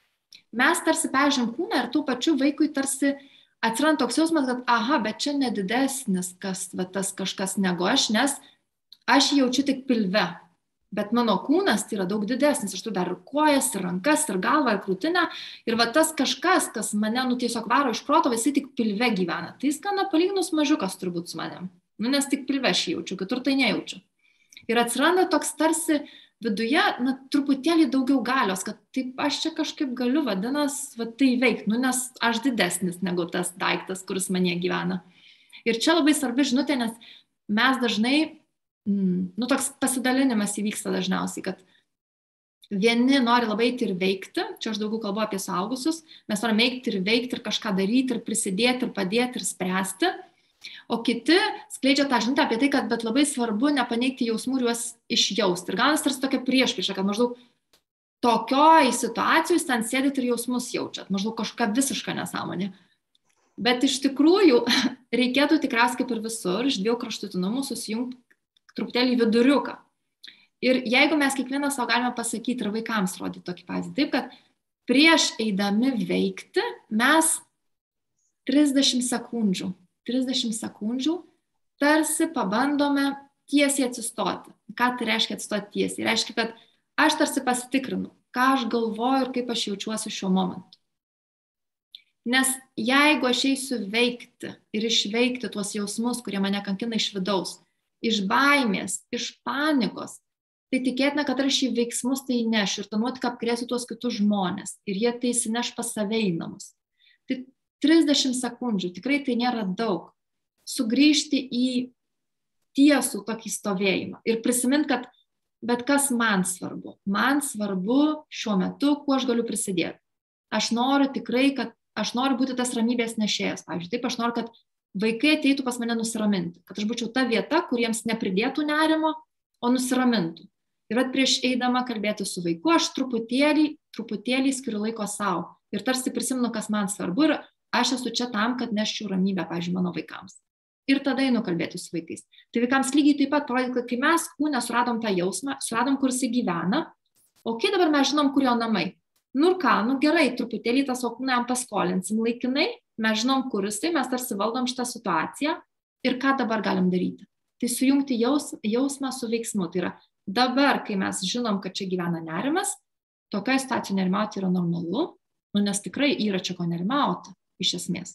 C: Mes tarsi peržiūrim kūną ir tų pačių vaikui tarsi atsiranda toks jausmas, kad bet čia nedidesnis tas kažkas negu aš, nes aš jaučiu tik pilve, bet mano kūnas tai yra daug didesnis, aš turiu dar ir kojas, ir rankas, ir galvą, ir krūtinę, ir tas kažkas, kas mane tiesiog varo iš proto, visi tik pilve gyvena. Tai jis gana palyginus mažiukas turbūt su manim, nes tik pilve aš jaučiu, kitur tai nejaučiu. Ir atsiranda toks tarsi viduje, truputėlį daugiau galios, kad taip aš čia kažkaip galiu, tai veikti, nes aš didesnis negu tas daiktas, kuris mane gyvena. Ir čia labai svarbi žinutė, nes mes dažnai, toks pasidalinimas įvyksta dažniausiai, kad vieni nori labai eiti ir veikti, čia aš daugiau kalbu apie suaugusius, mes norime eiti ir veikti, ir kažką daryti, ir prisidėti, ir padėti, ir spręsti. O kiti skleidžia tą žinutę apie tai, kad bet labai svarbu nepaneigti jausmų ir juos išjausti. Ir gaunasi tarsi tokia priešprieša, kad maždaug tokioj situacijoj ten sėdit ir jausmus jaučiat, maždaug kažkokia visiška nesąmonė. Bet iš tikrųjų reikėtų tikriausiai kaip ir visur iš 2 kraštutinumų susijungti truputėlį viduriuką. Ir jeigu mes kiekvieną savo galime pasakyti ir vaikams rodyti tokį pavyzdį, taip kad prieš eidami veikti mes 30 sekundžių tarsi pabandome tiesiai atsistoti. Ką tai reiškia atsistoti tiesiai? Reiškia, kad aš tarsi pasitikrinu, ką aš galvoju ir kaip aš jaučiuosi šiuo momentu. Nes jeigu aš eisiu veikti ir išveikti tuos jausmus, kurie mane kankina iš vidaus, iš baimės, iš panikos, tai tikėtina, kad aš į veiksmus tai nešiu ir tuomet apkrėsiu tuos kitus žmonės ir jie tai įsineš pas save į namus. Tai 30 sekundžių, tikrai tai nėra daug. Sugrįžti į tiesų tokį stovėjimą ir prisiminti, kad bet kas man svarbu. Man svarbu šiuo metu, kuo aš galiu prisidėti. Aš noriu tikrai, kad aš noriu būti tas ramybės nešėjas. Pavyzdžiui, taip aš noriu, kad vaikai ateitų pas mane nusiraminti, kad aš būčiau ta vieta, kuriems nepridėtų nerimo, o nusiramintų. Ir prieš eidama kalbėti su vaiku, aš truputėlį skiriu laiko savo ir tarsi prisimenu, kas man svarbu ir aš esu čia tam, kad neščiau ramybę, pavyzdžiui, mano vaikams. Ir tada einu kalbėti su vaikais. Tai vaikams lygiai taip pat parodyti, kad kai mes kūne suradom tą jausmą, suradom, kur jis gyvena, o kai dabar mes žinom, kur jo namai. Gerai, truputėlį tą savo kūną jam paskolinsim laikinai, mes žinom, kur jis tai, mes tarsi valdom šitą situaciją ir ką dabar galim daryti. Tai sujungti jausmą su veiksmu. Tai yra dabar, kai mes žinom, kad čia gyvena nerimas, tokia situacija nerimauti yra normalu, nes tikrai yra čia ko nerimauti, iš esmės.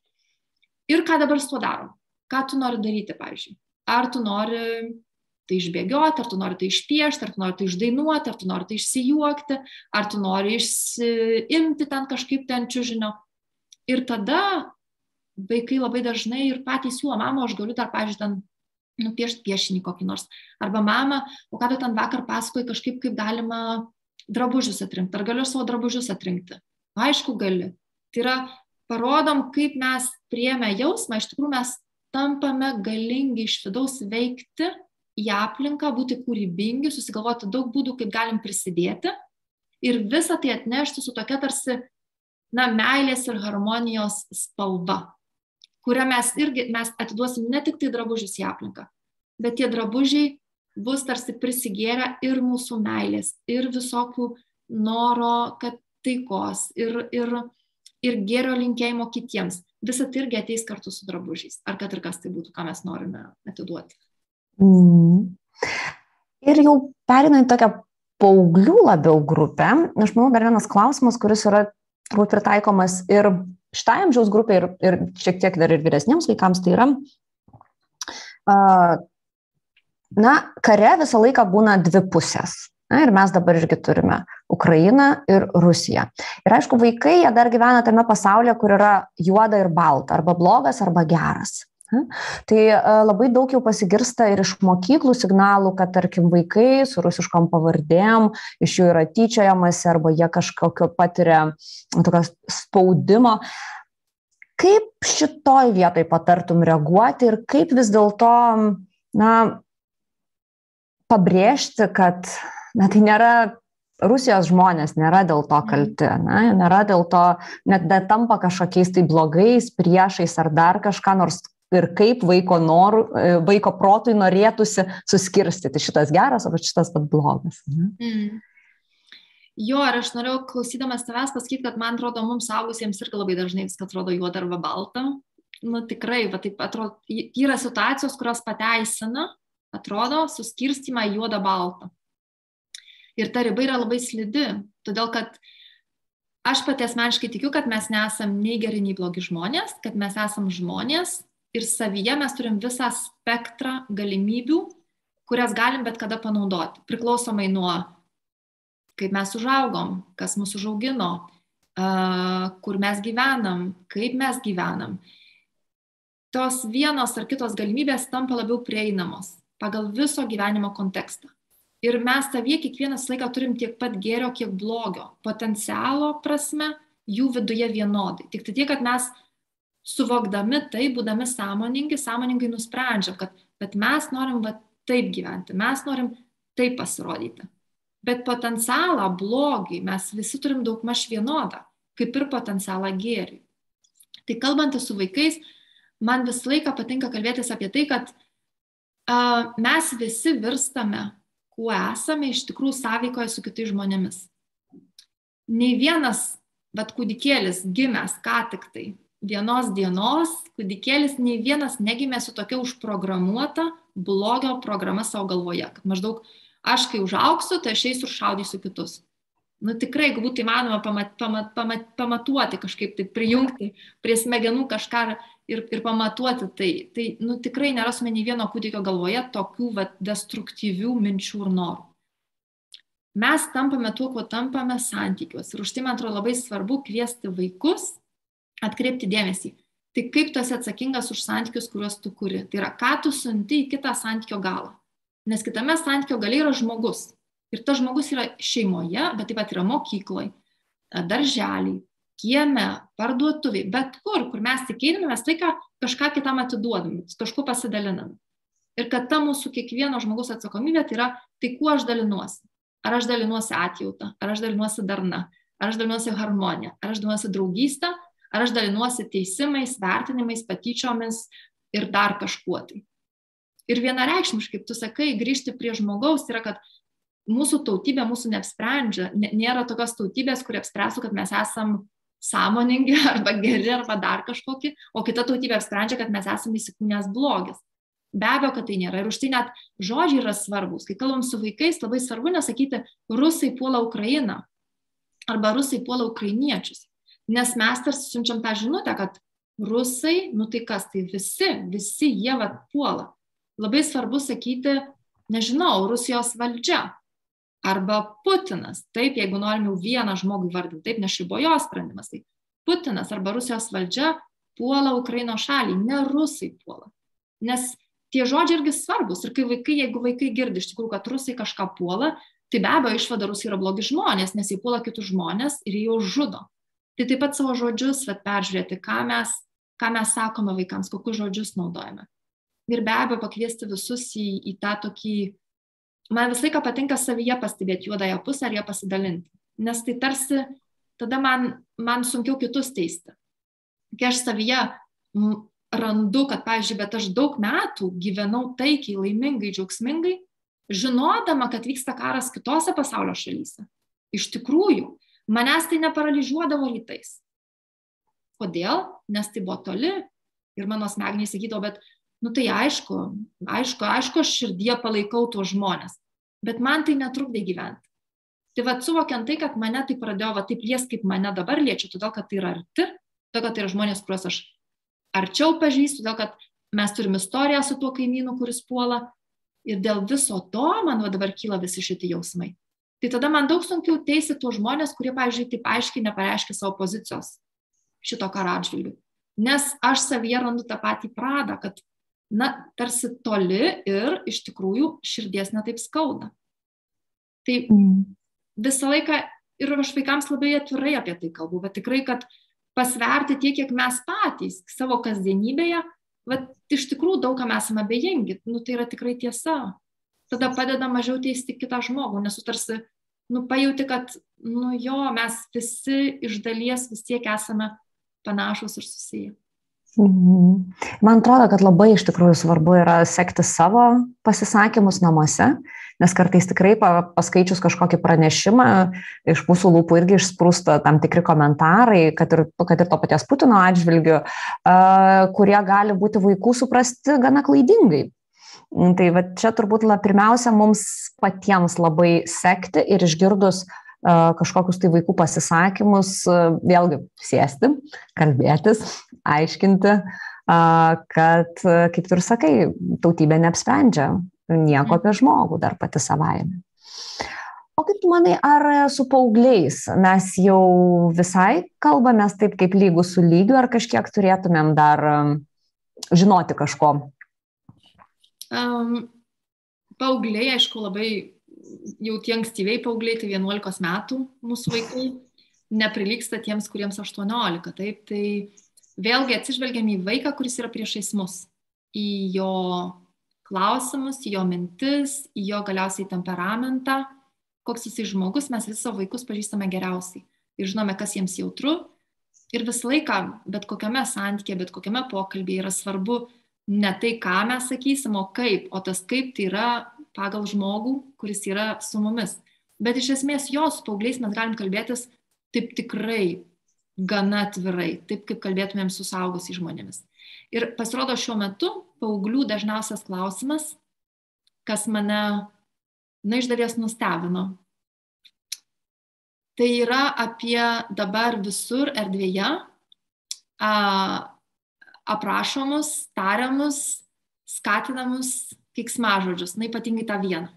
C: Ir ką dabar su tuo darom? Ką tu nori daryti, pavyzdžiui? Ar tu nori tai išbėgioti, ar tu nori tai išpiešti, ar tu nori tai išdainuoti, ar tu nori tai išsijuokti, ar tu nori išsiimti ten kažkaip ten čiužinio. Ir tada vaikai labai dažnai ir patys siūlo, mama, aš galiu dar, pavyzdžiui, ten nupiešti piešinį kokį nors. Arba mama, o ką tu ten vakar pasakoji kažkaip, kaip galima drabužius atrinkti. Ar galiu savo drabužius atrinkti? Aišku, gali. Tai yra, parodom, kaip mes priėmę jausmą, iš tikrųjų mes tampame galingi iš vidaus veikti į aplinką, būti kūrybingi, susigalvoti daug būdų, kaip galim prisidėti ir visą tai atnešti su tokia tarsi, meilės ir harmonijos spalva, kurią mes atiduosim ne tik tai drabužius į aplinką, bet tie drabužiai bus tarsi prisigėrę ir mūsų meilės, ir visokių noro, kad taikos, ir gėrio linkėjimo kitiems. Visa tai irgi ateis kartu su drabužiais, ar kad ir kas tai būtų, ką mes norime atiduoti.
B: Ir jau perinant tokią paauglių labiau grupę, aš manau, dar vienas klausimas, kuris yra turbūt pritaikomas ir šitai amžiaus grupė ir šiek tiek dar ir vyresniems vaikams, tai yra, kare visą laiką būna dvi pusės. Ir mes dabar irgi turime Ukrainą ir Rusiją. Ir aišku, vaikai, jie dar gyvena tame pasaulyje, kur yra juoda ir balta, arba blogas, arba geras. Tai labai daug jau pasigirsta ir iš mokyklų signalų, kad, tarkim, vaikai su rusiškom pavardėm, iš jų yra tyčiojamasi, arba jie kažkokio patiria tokio spaudimo. Kaip šitoj vietoj patartum reaguoti ir kaip vis dėlto, pabrėžti, kad tai nėra Rusijos žmonės, nėra dėl to kalti, nėra dėl to, net tampa kažkokiais tai blogais priešais ar dar kažką, nors ir kaip vaiko protui norėtųsi suskirstyti šitas geras, o šitas pat blogas.
C: Jo, ir aš norėjau, klausydamas tavęs, pasakyti, kad man atrodo, mums suaugusiems irgi labai dažnai viskas atrodo juoda arba balta. Tikrai, taip atrodo, yra situacijos, kurios pateisina, atrodo, suskirstymą juoda balta. Ir ta riba yra labai slidi, todėl kad aš pati asmeniškai tikiu, kad mes nesam nei geri, nei blogi žmonės, kad mes esam žmonės, ir savyje mes turim visą spektrą galimybių, kurias galim bet kada panaudoti, priklausomai nuo kaip mes užaugom, kas mus užaugino, kur mes gyvenam, kaip mes gyvenam. Tos vienos ar kitos galimybės tampa labiau prieinamos pagal viso gyvenimo kontekstą. Ir mes savyje kiekvienas laiką turim tiek pat gėrio, kiek blogio. Potencialo prasme jų viduje vienodai. Tik tai tiek, kad mes suvokdami tai, būdami sąmoningai nusprendžiam, kad mes norim taip gyventi, mes norim taip pasirodyti. Bet potencialą blogį mes visi turim daugmaž vienodą, kaip ir potencialą gėrį. Tai kalbantis su vaikais, man visą laiką patinka kalbėtis apie tai, kad mes visi virstame, kuo esame iš tikrųjų sąveikoje su kitais žmonėmis. Nei vienas kūdikėlis gimęs ką tik tai vienos dienos, kūdikėlis nei vienas negimė su tokia užprogramuota blogio programa savo galvoje, kad maždaug aš kai užaugsiu, tai aš eisiu ir šaudysiu kitus. Tikrai, jeigu būtų įmanoma pamatuoti kažkaip, tai prijungti prie smegenų kažką ir pamatuoti, tai tikrai nerasime nei vieno kūdikio galvoje tokių destruktyvių minčių ir norų. Mes tampame tuo, kuo tampame santykiuose. Ir už tai, man atrodo, labai svarbu kviesti vaikus, atkreipti dėmesį. Tai kaip tu esi atsakingas už santykius, kuriuos tu kuri. Tai yra, ką tu siunti į kitą santykio galą. Nes kitame santykio gale yra žmogus. Ir tas žmogus yra šeimoje, bet taip pat yra mokykloje, darželiai, kieme, parduotuviai, bet kur mes tik einame, mes laiką kažką kitam atiduodame, kažkuo pasidaliname. Ir kad ta mūsų kiekvieno žmogus atsakomybė, tai yra, tai kuo aš dalinuosi. Ar aš dalinuosi atjautą, ar aš dalinuosi darna, ar aš dalinuosi harmoniją, ar aš dalinuosi draugystę, ar aš dalinuosi teisimais, vertinimais, patyčiomis ir dar kažkuo tai. Ir vienareikšmiškai, tu sakai, grįžti prie žmogaus, yra, kad mūsų tautybė mūsų neapsprendžia, nėra tokios tautybės, kurie apspręstų, kad mes esam sąmoningi arba geri arba dar kažkokie, o kita tautybė apsprendžia, kad mes esame įsikūnęs blogis. Be abejo, kad tai nėra. Ir už tai net žodžiai yra svarbus. Kai kalbam su vaikais, labai svarbu nesakyti rusai puola Ukrainą arba rusai puola ukrainiečius. Nes mes tarsi siunčiam tą žinutę, kad rusai, tai kas, tai visi jie puola. Labai svarbu sakyti, nežinau, Rusijos valdžia arba Putinas. Taip, jeigu norim jau vieną žmogų vardinti, taip, nes šiaip buvo jo sprendimas. Tai Putinas arba Rusijos valdžia, puola Ukrainos šalį, ne rusai puola. Nes tie žodžiai irgi svarbus. Ir jeigu vaikai girdi iš tikrųjų, kad rusai kažką puola, tai be abejo išvada rusai yra blogi žmonės, nes jie puola kitus žmonės ir jie jau žudo. Tai taip pat savo žodžius peržiūrėti, ką mes sakome vaikams, kokius žodžius naudojame. Ir be abejo pakviesti visus į tą tokį, man visą laiką patinka savyje pastebėti juodąją pusę ar ją pasidalinti. Nes tai tarsi tada man sunkiau kitus teisti. Kai aš savyje randu, kad, pavyzdžiui, bet aš daug metų gyvenau taikiai, laimingai, džiaugsmingai, žinodama, kad vyksta karas kitose pasaulio šalyse. Iš tikrųjų, manęs tai neparalyžiuodavo rytais. Kodėl? Nes tai buvo toli ir mano smegenys sakydavo, bet, tai aišku, aš širdyje palaikau tuos žmonės, bet man tai netrukdė gyventi. Tai suvokiant tai, kad mane tai pradėjo taip liesti, kaip mane dabar liečia, todėl, kad tai yra arti, todėl, kad tai yra žmonės, kuriuos aš arčiau pažįstu, todėl, kad mes turim istoriją su tuo kaimynu, kuris puola, ir dėl viso to man dabar kyla visi šitie jausmai. Tai tada man daug sunkiau teisti tuos žmonės, kurie, pavyzdžiui, taip aiškiai nepareiškia savo pozicijos šito karo atžvilgiu. Nes aš savyje randu tą patį pradą, kad, tarsi toli ir iš tikrųjų širdies netaip skauda. Tai visą laiką ir aš vaikams labai atvirai apie tai kalbu, bet tikrai, kad pasverti tiek, kiek mes patys savo kasdienybėje, iš tikrųjų daug kam esame abejingi, tai yra tikrai tiesa. Tada padeda mažiau teisti kitą žmogų, nes tu tarsi, pajauti, kad, mes visi iš dalies vis tiek esame panašus ir susiję.
B: Man atrodo, kad labai iš tikrųjų svarbu yra sekti savo pasisakymus namuose, nes kartais tikrai paskaičius kažkokį pranešimą, iš mūsų lūpų irgi išsprūsta tam tikri komentarai, kad ir to paties Putino atžvilgiu, kurie gali būti vaikų suprasti gana klaidingai. Tai čia turbūt pirmiausia mums patiems labai sekti ir išgirdus kažkokius tai vaikų pasisakymus, vėlgi sėsti, kalbėtis, aiškinti, kad, kaip tu ir sakai, tautybė neapsprendžia nieko apie žmogų dar pati savaime. O kaip tu manai, ar su paaugliais mes jau visai kalbamės taip kaip lygus su lygiu, ar kažkiek turėtumėm dar žinoti kažko?
C: Paaugliai, aišku, labai jau tie ankstyviai paaugliai, tai 11 metų mūsų vaikai, neprilygsta tiems, kuriems 18. Taip, tai vėlgi atsižvelgiam į vaiką, kuris yra priešais mus, į jo klausimus, į jo mintis, į jo galiausiai temperamentą, koks jisai žmogus, mes viso vaikus pažįstame geriausiai ir žinome, kas jiems jautru. Ir visą laiką, bet kokiame santykėje, bet kokiame pokalbėje yra svarbu ne tai, ką mes sakysim, o kaip, o tas kaip tai yra pagal žmogų, kuris yra su mumis. Bet iš esmės jos paaugliais mes galim kalbėtis taip tikrai gana atvirai, taip kaip kalbėtumėm su suaugusiais žmonėmis. Ir pasirodo šiuo metu paauglių dažniausias klausimas, kas mane iš dalies nustebino, tai yra apie dabar visur erdvėje aprašomus, tariamus, skatinamus keiksmažodžius, ypatingai tą vieną.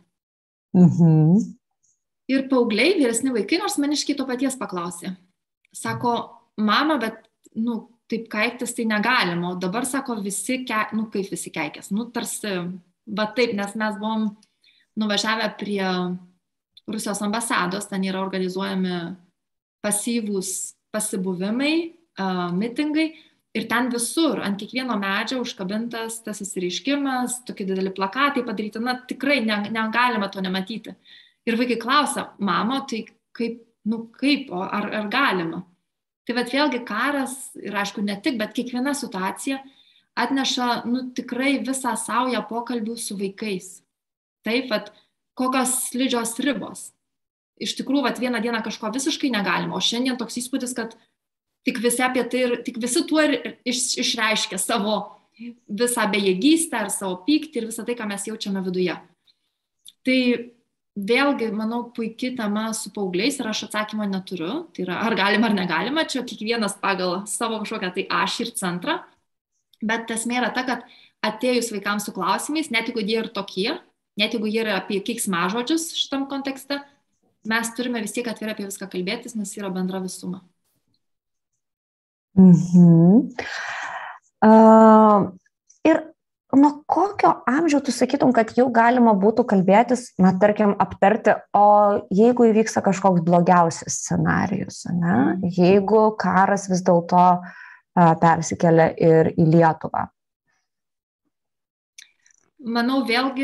C: Ir paaugliai, vyresni vaikai, nors maniškiai to paties paklausė. Sako, mama, bet, taip keiktis tai negalima, o dabar sako visi, kaip visi keikės. Tarsi, taip, nes mes buvom nuvažiavę prie Rusijos ambasados, ten yra organizuojami pasyvūs pasibuvimai, mitingai, ir ten visur, ant kiekvieno medžio užkabintas tas įsireiškimas, tokie dideli plakatai padaryti, tikrai negalima to nematyti. Ir vaikai klausia, mama, tai kaip, ar galima? Tai vėlgi karas, ir aišku ne tik, bet kiekviena situacija atneša, tikrai visą saują pokalbių su vaikais. Taip, kokios slidžios ribos. Iš tikrųjų, vieną dieną kažko visiškai negalima, o šiandien toks įspūdis, kad tik visi apie tai ir tik visi tuo ir išreiškia savo visą bejėgystę ar savo pyktį ir visą tai, ką mes jaučiame viduje. Tai vėlgi, manau, puikia tema su paaugliais ir aš atsakymo neturiu. Tai yra, ar galima ar negalima, čia kiekvienas pagal savo kažkokią tai ašį ir centrą. Bet esmė yra ta, kad atėjus vaikams su klausimais, net jeigu jie ir tokie, net jeigu jie yra apie keiksmažodžius šitam kontekste, mes turime vis tiek atvirai apie viską kalbėtis, nes yra bendra visuma.
B: Ir nuo kokio amžiaus tu sakytum, kad jau galima būtų kalbėtis, na, tarkim, aptarti, o jeigu įvyksta kažkoks blogiausias scenarijus, ne? Jeigu karas vis dėlto persikelia ir į Lietuvą?
C: Manau, vėlgi,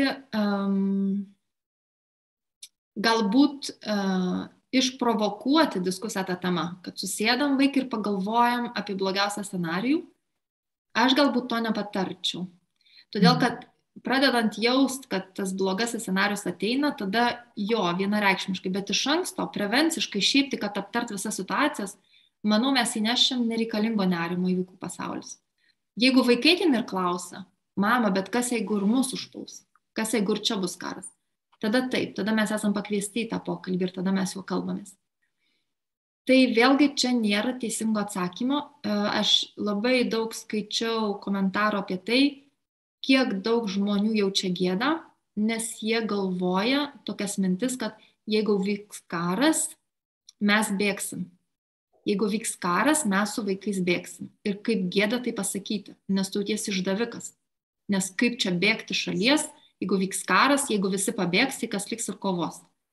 C: galbūt išprovokuoti diskusiją tą temą, kad susėdam vaikai ir pagalvojam apie blogiausią scenarijų, aš galbūt to nepatarčiau. Todėl, kad pradedant jaust, kad tas blogasis scenarijus ateina, tada jo, vienareikšmiškai, bet iš anksto, prevenciškai, šiaip tik, kad aptart visas situacijas, manau, mes įnešim nereikalingo nerimo į vaikų pasaulis. Jeigu vaikai ten ir klausia, mama, bet kas jeigu ir mūsų užpuls, kas jeigu ir čia bus karas, tada taip, tada mes esam pakviesti į tą pokalbį ir tada mes jau kalbamės. Tai vėlgi čia nėra teisingo atsakymo. Aš labai daug skaičiau komentarų apie tai, kiek daug žmonių jaučia gėdą, nes jie galvoja tokias mintis, kad jeigu vyks karas, mes bėgsim. Jeigu vyks karas, mes su vaikais bėgsim. Ir kaip gėda tai pasakyti, nes tu tiesi išdavikas. Nes kaip čia bėgti šalies, jeigu vyks karas, jeigu visi pabėgs, tai kas liks ir kovos.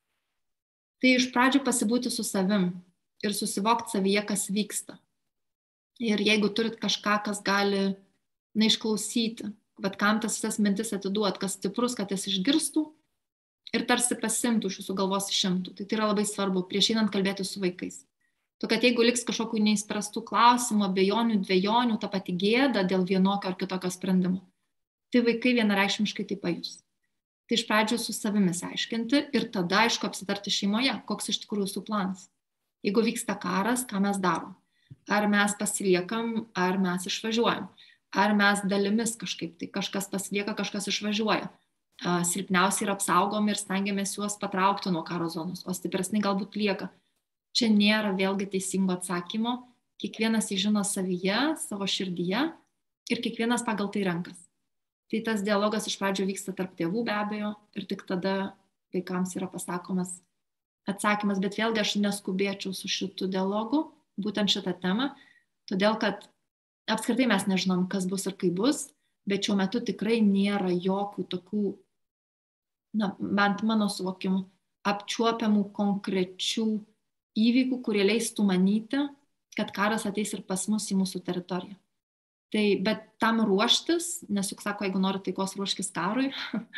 C: Tai iš pradžių pasibūti su savim ir susivokti savyje, kas vyksta. Ir jeigu turit kažką, kas gali neišklausyti, bet kam tas visas mintis atiduot, kas stiprus, kad jis išgirstų ir tarsi pasimtų iš jūsų galvos išimtų. Tai yra labai svarbu, prieš einant kalbėti su vaikais. Tu, kad jeigu liks kažkokių neįspręstų klausimų, abejonių, dvejonių, ta pati gėda dėl vienokio ar kitokio sprendimo, tai vaikai vienareikšmiškai tai pajus. Tai iš pradžių su savimis aiškinti ir tada, aišku, apsitarti šeimoje, koks iš tikrųjų jūsų planas. Jeigu vyksta karas, ką mes darom? Ar mes pasiliekam, ar mes išvažiuojam? Ar mes dalimis kažkaip, tai kažkas pasilieka, kažkas išvažiuoja. Silpniausiai yra apsaugomi ir stengiamės juos patraukti nuo karo zonos, o stipresni galbūt lieka. Čia nėra vėlgi teisingo atsakymo, kiekvienas jį žino savyje, savo širdyje ir kiekvienas pagal tai renkas. Tai tas dialogas iš pradžio vyksta tarp tėvų be abejo ir tik tada vaikams yra pasakomas atsakymas, bet vėlgi aš neskubėčiau su šitu dialogu, būtent šitą temą, todėl kad apskritai mes nežinom, kas bus ir kaip bus, bet šiuo metu tikrai nėra jokių tokių, na, bent mano suvokimu, apčiuopiamų konkrečių įvykių, kurie leistų manyti, kad karas ateis ir pas mus į mūsų teritoriją. Tai, bet tam ruoštis, nes juk sako, jeigu nori taikos, ruoškis karui,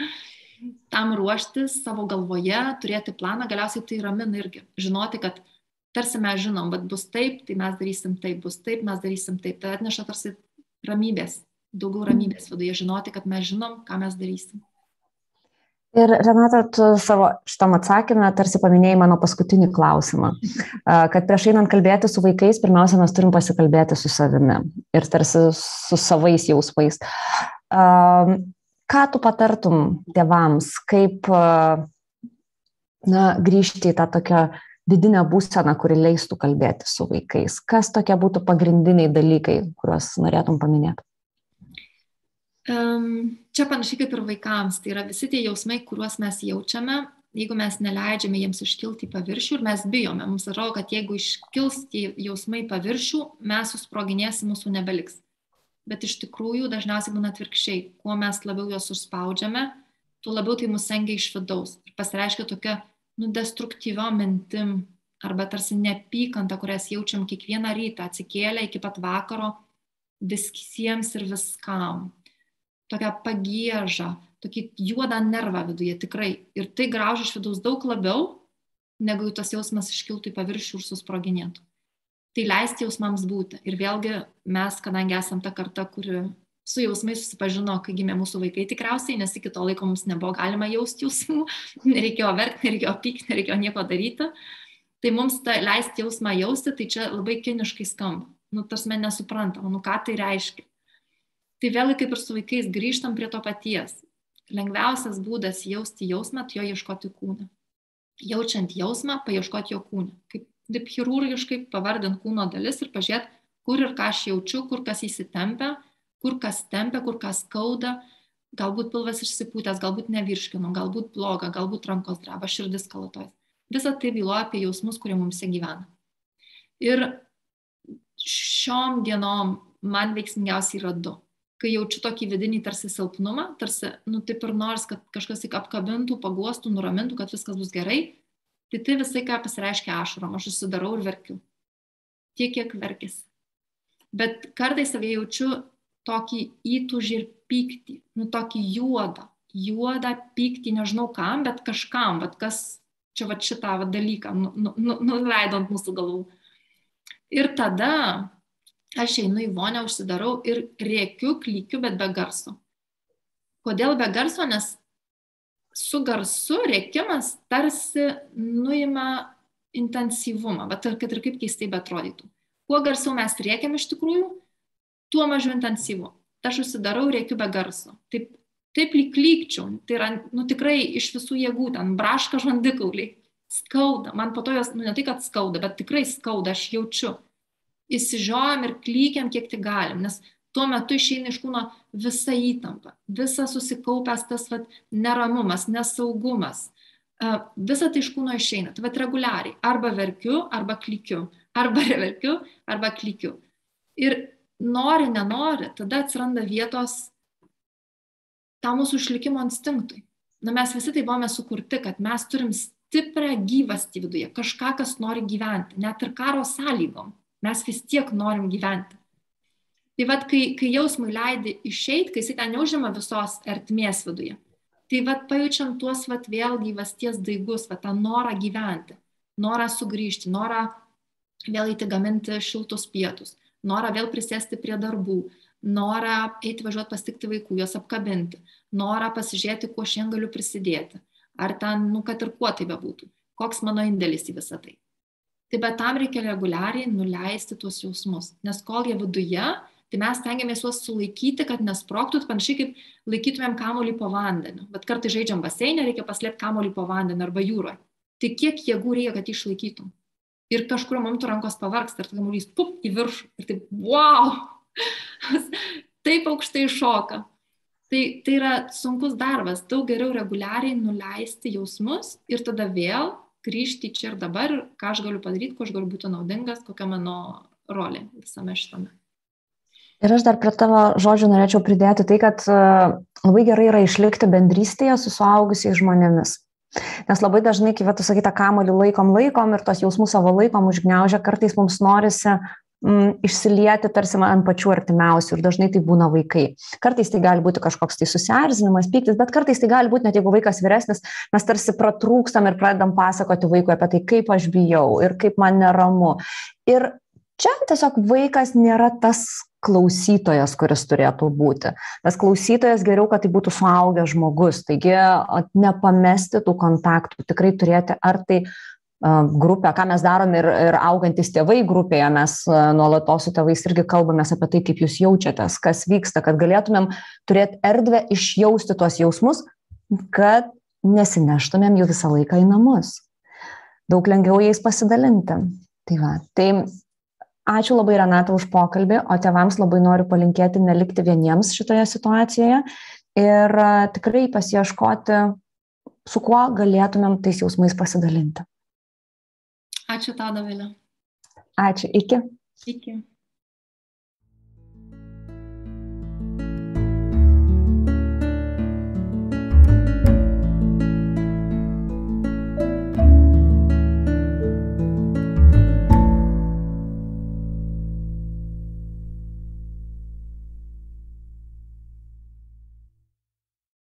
C: tam ruoštis savo galvoje, turėti planą, galiausiai tai ramina irgi. Žinoti, kad tarsi mes žinom, bet bus taip, tai mes darysim taip, bus taip, mes darysim taip. Tai atneša tarsi ramybės, daugiau ramybės viduje, žinoti, kad mes žinom, ką mes darysim.
B: Ir Renata, tu savo šitam atsakymę tarsi paminėjai mano paskutinį klausimą, kad prieš einant kalbėti su vaikais, pirmiausia, mes turim pasikalbėti su savimi ir tarsi su savais jausmais. Ką tu patartum tėvams, kaip grįžti į tą tokią vidinę būseną, kuri leistų kalbėti su vaikais? Kas tokie būtų pagrindiniai dalykai, kuriuos norėtum paminėti?
C: Čia panašiai kaip ir vaikams, tai yra visi tie jausmai, kuriuos mes jaučiame, jeigu mes neleidžiame jiems iškilti į paviršių ir mes bijome, mums atrodo, kad jeigu iškils tie jausmai į paviršių, mes susproginėsim, mūsų nebeliks. Bet iš tikrųjų dažniausiai būna atvirkščiai, kuo mes labiau juos užspaudžiame, tuo labiau tai mus sengia iš vidaus ir pasireiškia tokia destruktyviom mintim arba tarsi neapykanta, kurias jaučiam kiekvieną rytą atsikėlę iki pat vakaro visiems ir viskam. Tokia pagieža, tokį juodą nervą viduje tikrai. Ir tai graužia iš vidaus daug labiau, negu tas jausmas iškiltų į paviršių ir susproginėtų. Tai leisti jausmams būti. Ir vėlgi mes, kadangi esam ta karta, kuri su jausmais susipažino, kai gimė mūsų vaikai tikriausiai, nes iki to laiko mums nebuvo galima jausti jausmų, nereikėjo verkti, nereikėjo pykti, nereikėjo nieko daryti. Tai mums leisti jausmą jausti, tai čia labai kiniškai skamba. Tarsi nesuprantama, ką tai reiškia. Tai vėlgi kaip ir su vaikais grįžtam prie to paties. Lengviausias būdas jausti jausmą, tai jo ieškoti kūne. Jaučiant jausmą, paieškoti jo kūne. Kaip chirurgiškai pavardint kūno dalis ir pažiūrėti, kur ir ką aš jaučiu, kur kas įsitempia, kur kas tempia, kur kas skauda. Galbūt pilvas išsipūtęs, galbūt nevirškinu, galbūt bloga, galbūt rankos dreba, širdis kalatojas. Visa tai byloja apie jausmus, kurie mums gyvena. Ir šiom dienom man veiksmingiausiai yra 2. Kai jaučiu tokį vidinį tarsi silpnumą, tarsi, taip ir nors, kad kažkas tik apkabintų, paguostų, nuramintų, kad viskas bus gerai, tai visai ką pasireiškia ašarom, aš susidarau ir verkiu. Tiek, kiek verkėsi. Bet kartais savai jaučiu tokį įtūžį ir pyktį, tokį juodą pyktį, nežinau kam, bet kažkam, kas čia šitą dalyką nuleido ant mūsų galvų. Ir tada aš einu į vonią, užsidarau ir rėkiu, klykiu, bet be garso. Kodėl be garso? Nes su garsu rėkimas tarsi nuima intensyvumą, bet kad ir kaip keistai beatrodytų. Kuo garsiau mes rėkiam iš tikrųjų, tuo mažiau intensyvu. Aš užsidarau, rėkiu be garso. Taip lyg klykčiau, tai yra tikrai iš visų jėgų, ten braška žandikauliai, skauda. Man po to jos, ne tai, kad skauda, bet tikrai skauda, aš jaučiu. Įsižiojam ir klykiam, kiek tik galim, nes tuo metu išeina iš kūno visa įtampa, visa susikaupęs tas neramumas, nesaugumas. Visa tai iš kūno išeina. Tai reguliariai. Arba verkiu, arba klykiu. Arba verkiu, arba klykiu. Ir nori, nenori, tada atsiranda vietos tam mūsų išlikimo instinktui. Mes visi tai buvome sukurti, kad mes turim stiprią gyvastį viduje, kažką, kas nori gyventi, net ir karo sąlygom. Mes vis tiek norim gyventi. Tai kai jausmui leidi išeiti, kai jis ten neužima visos ertmės viduje, tai pajaučiam tuos vėl gyvasties daigus, tą norą gyventi, norą sugrįžti, norą vėl eiti gaminti šiltus pietus, norą vėl prisėsti prie darbų, norą eiti važiuoti pasitikti vaikų, juos apkabinti, norą pasižiūrėti, kuo šiandien galiu prisidėti, ar ten, kad ir kuo tai bebūtų, koks mano indėlis į visą tai. Tai bet tam reikia reguliariai nuleisti tuos jausmus, nes kol jie viduje, tai mes stengiamės juos sulaikyti, kad nesprogtų, panašiai kaip laikytumėm kamuolį po vandeniu. Bet kartais žaidžiam baseinę, reikia paslėpti kamuolį po vandeniu arba jūroje. Tai kiek jėgų reikia, kad išlaikytum. Ir kažkur momentu rankos pavargsta ir kamuolys į viršų. Ir taip, wow! Taip aukštai šoka. Tai yra sunkus darbas. Daug geriau reguliariai nuleisti jausmus ir tada vėl grįžti čia ir dabar, ką aš galiu padaryti, kuo aš galiu būti naudingas, kokia mano rolė visame šitame.
B: Ir aš dar prie tavo žodžių norėčiau pridėti tai, kad labai gerai yra išlikti bendrystėje su suaugusiais žmonėmis. Nes labai dažnai, kai tu sakai, tą kamuolį laikom ir tos jausmus savo laikom užgniaužia, kartais mums norisi išsilieti tarsi ant pačių artimiausių ir dažnai tai būna vaikai. Kartais tai gali būti kažkoks tai susierzinimas, pyktis, bet kartais tai gali būti, net jeigu vaikas vyresnis, mes tarsi pratrūkstam ir pradedam pasakoti vaikui apie tai, kaip aš bijau ir kaip man neramu. Ir čia tiesiog vaikas nėra tas klausytojas, kuris turėtų būti. Tas klausytojas geriau, kad tai būtų suaugęs žmogus. Taigi nepamesti tų kontaktų, tikrai turėti ar tai grupę, ką mes darom ir augantis tėvai grupėje, mes nuolatos su tėvais irgi kalbamės apie tai, kaip jūs jaučiatės, kas vyksta, kad galėtumėm turėti erdvę išjausti tuos jausmus, kad nesineštumėm jų visą laiką į namus. Daug lengviau jais pasidalinti. Tai ačiū labai, Renata, už pokalbį, o tėvams labai noriu palinkėti nelikti vieniems šitoje situacijoje ir tikrai pasiieškoti, su kuo galėtumėm tais jausmais pasidalinti.
C: Ačiū tau, Dovilė.
B: Ačiū, iki.
C: Iki.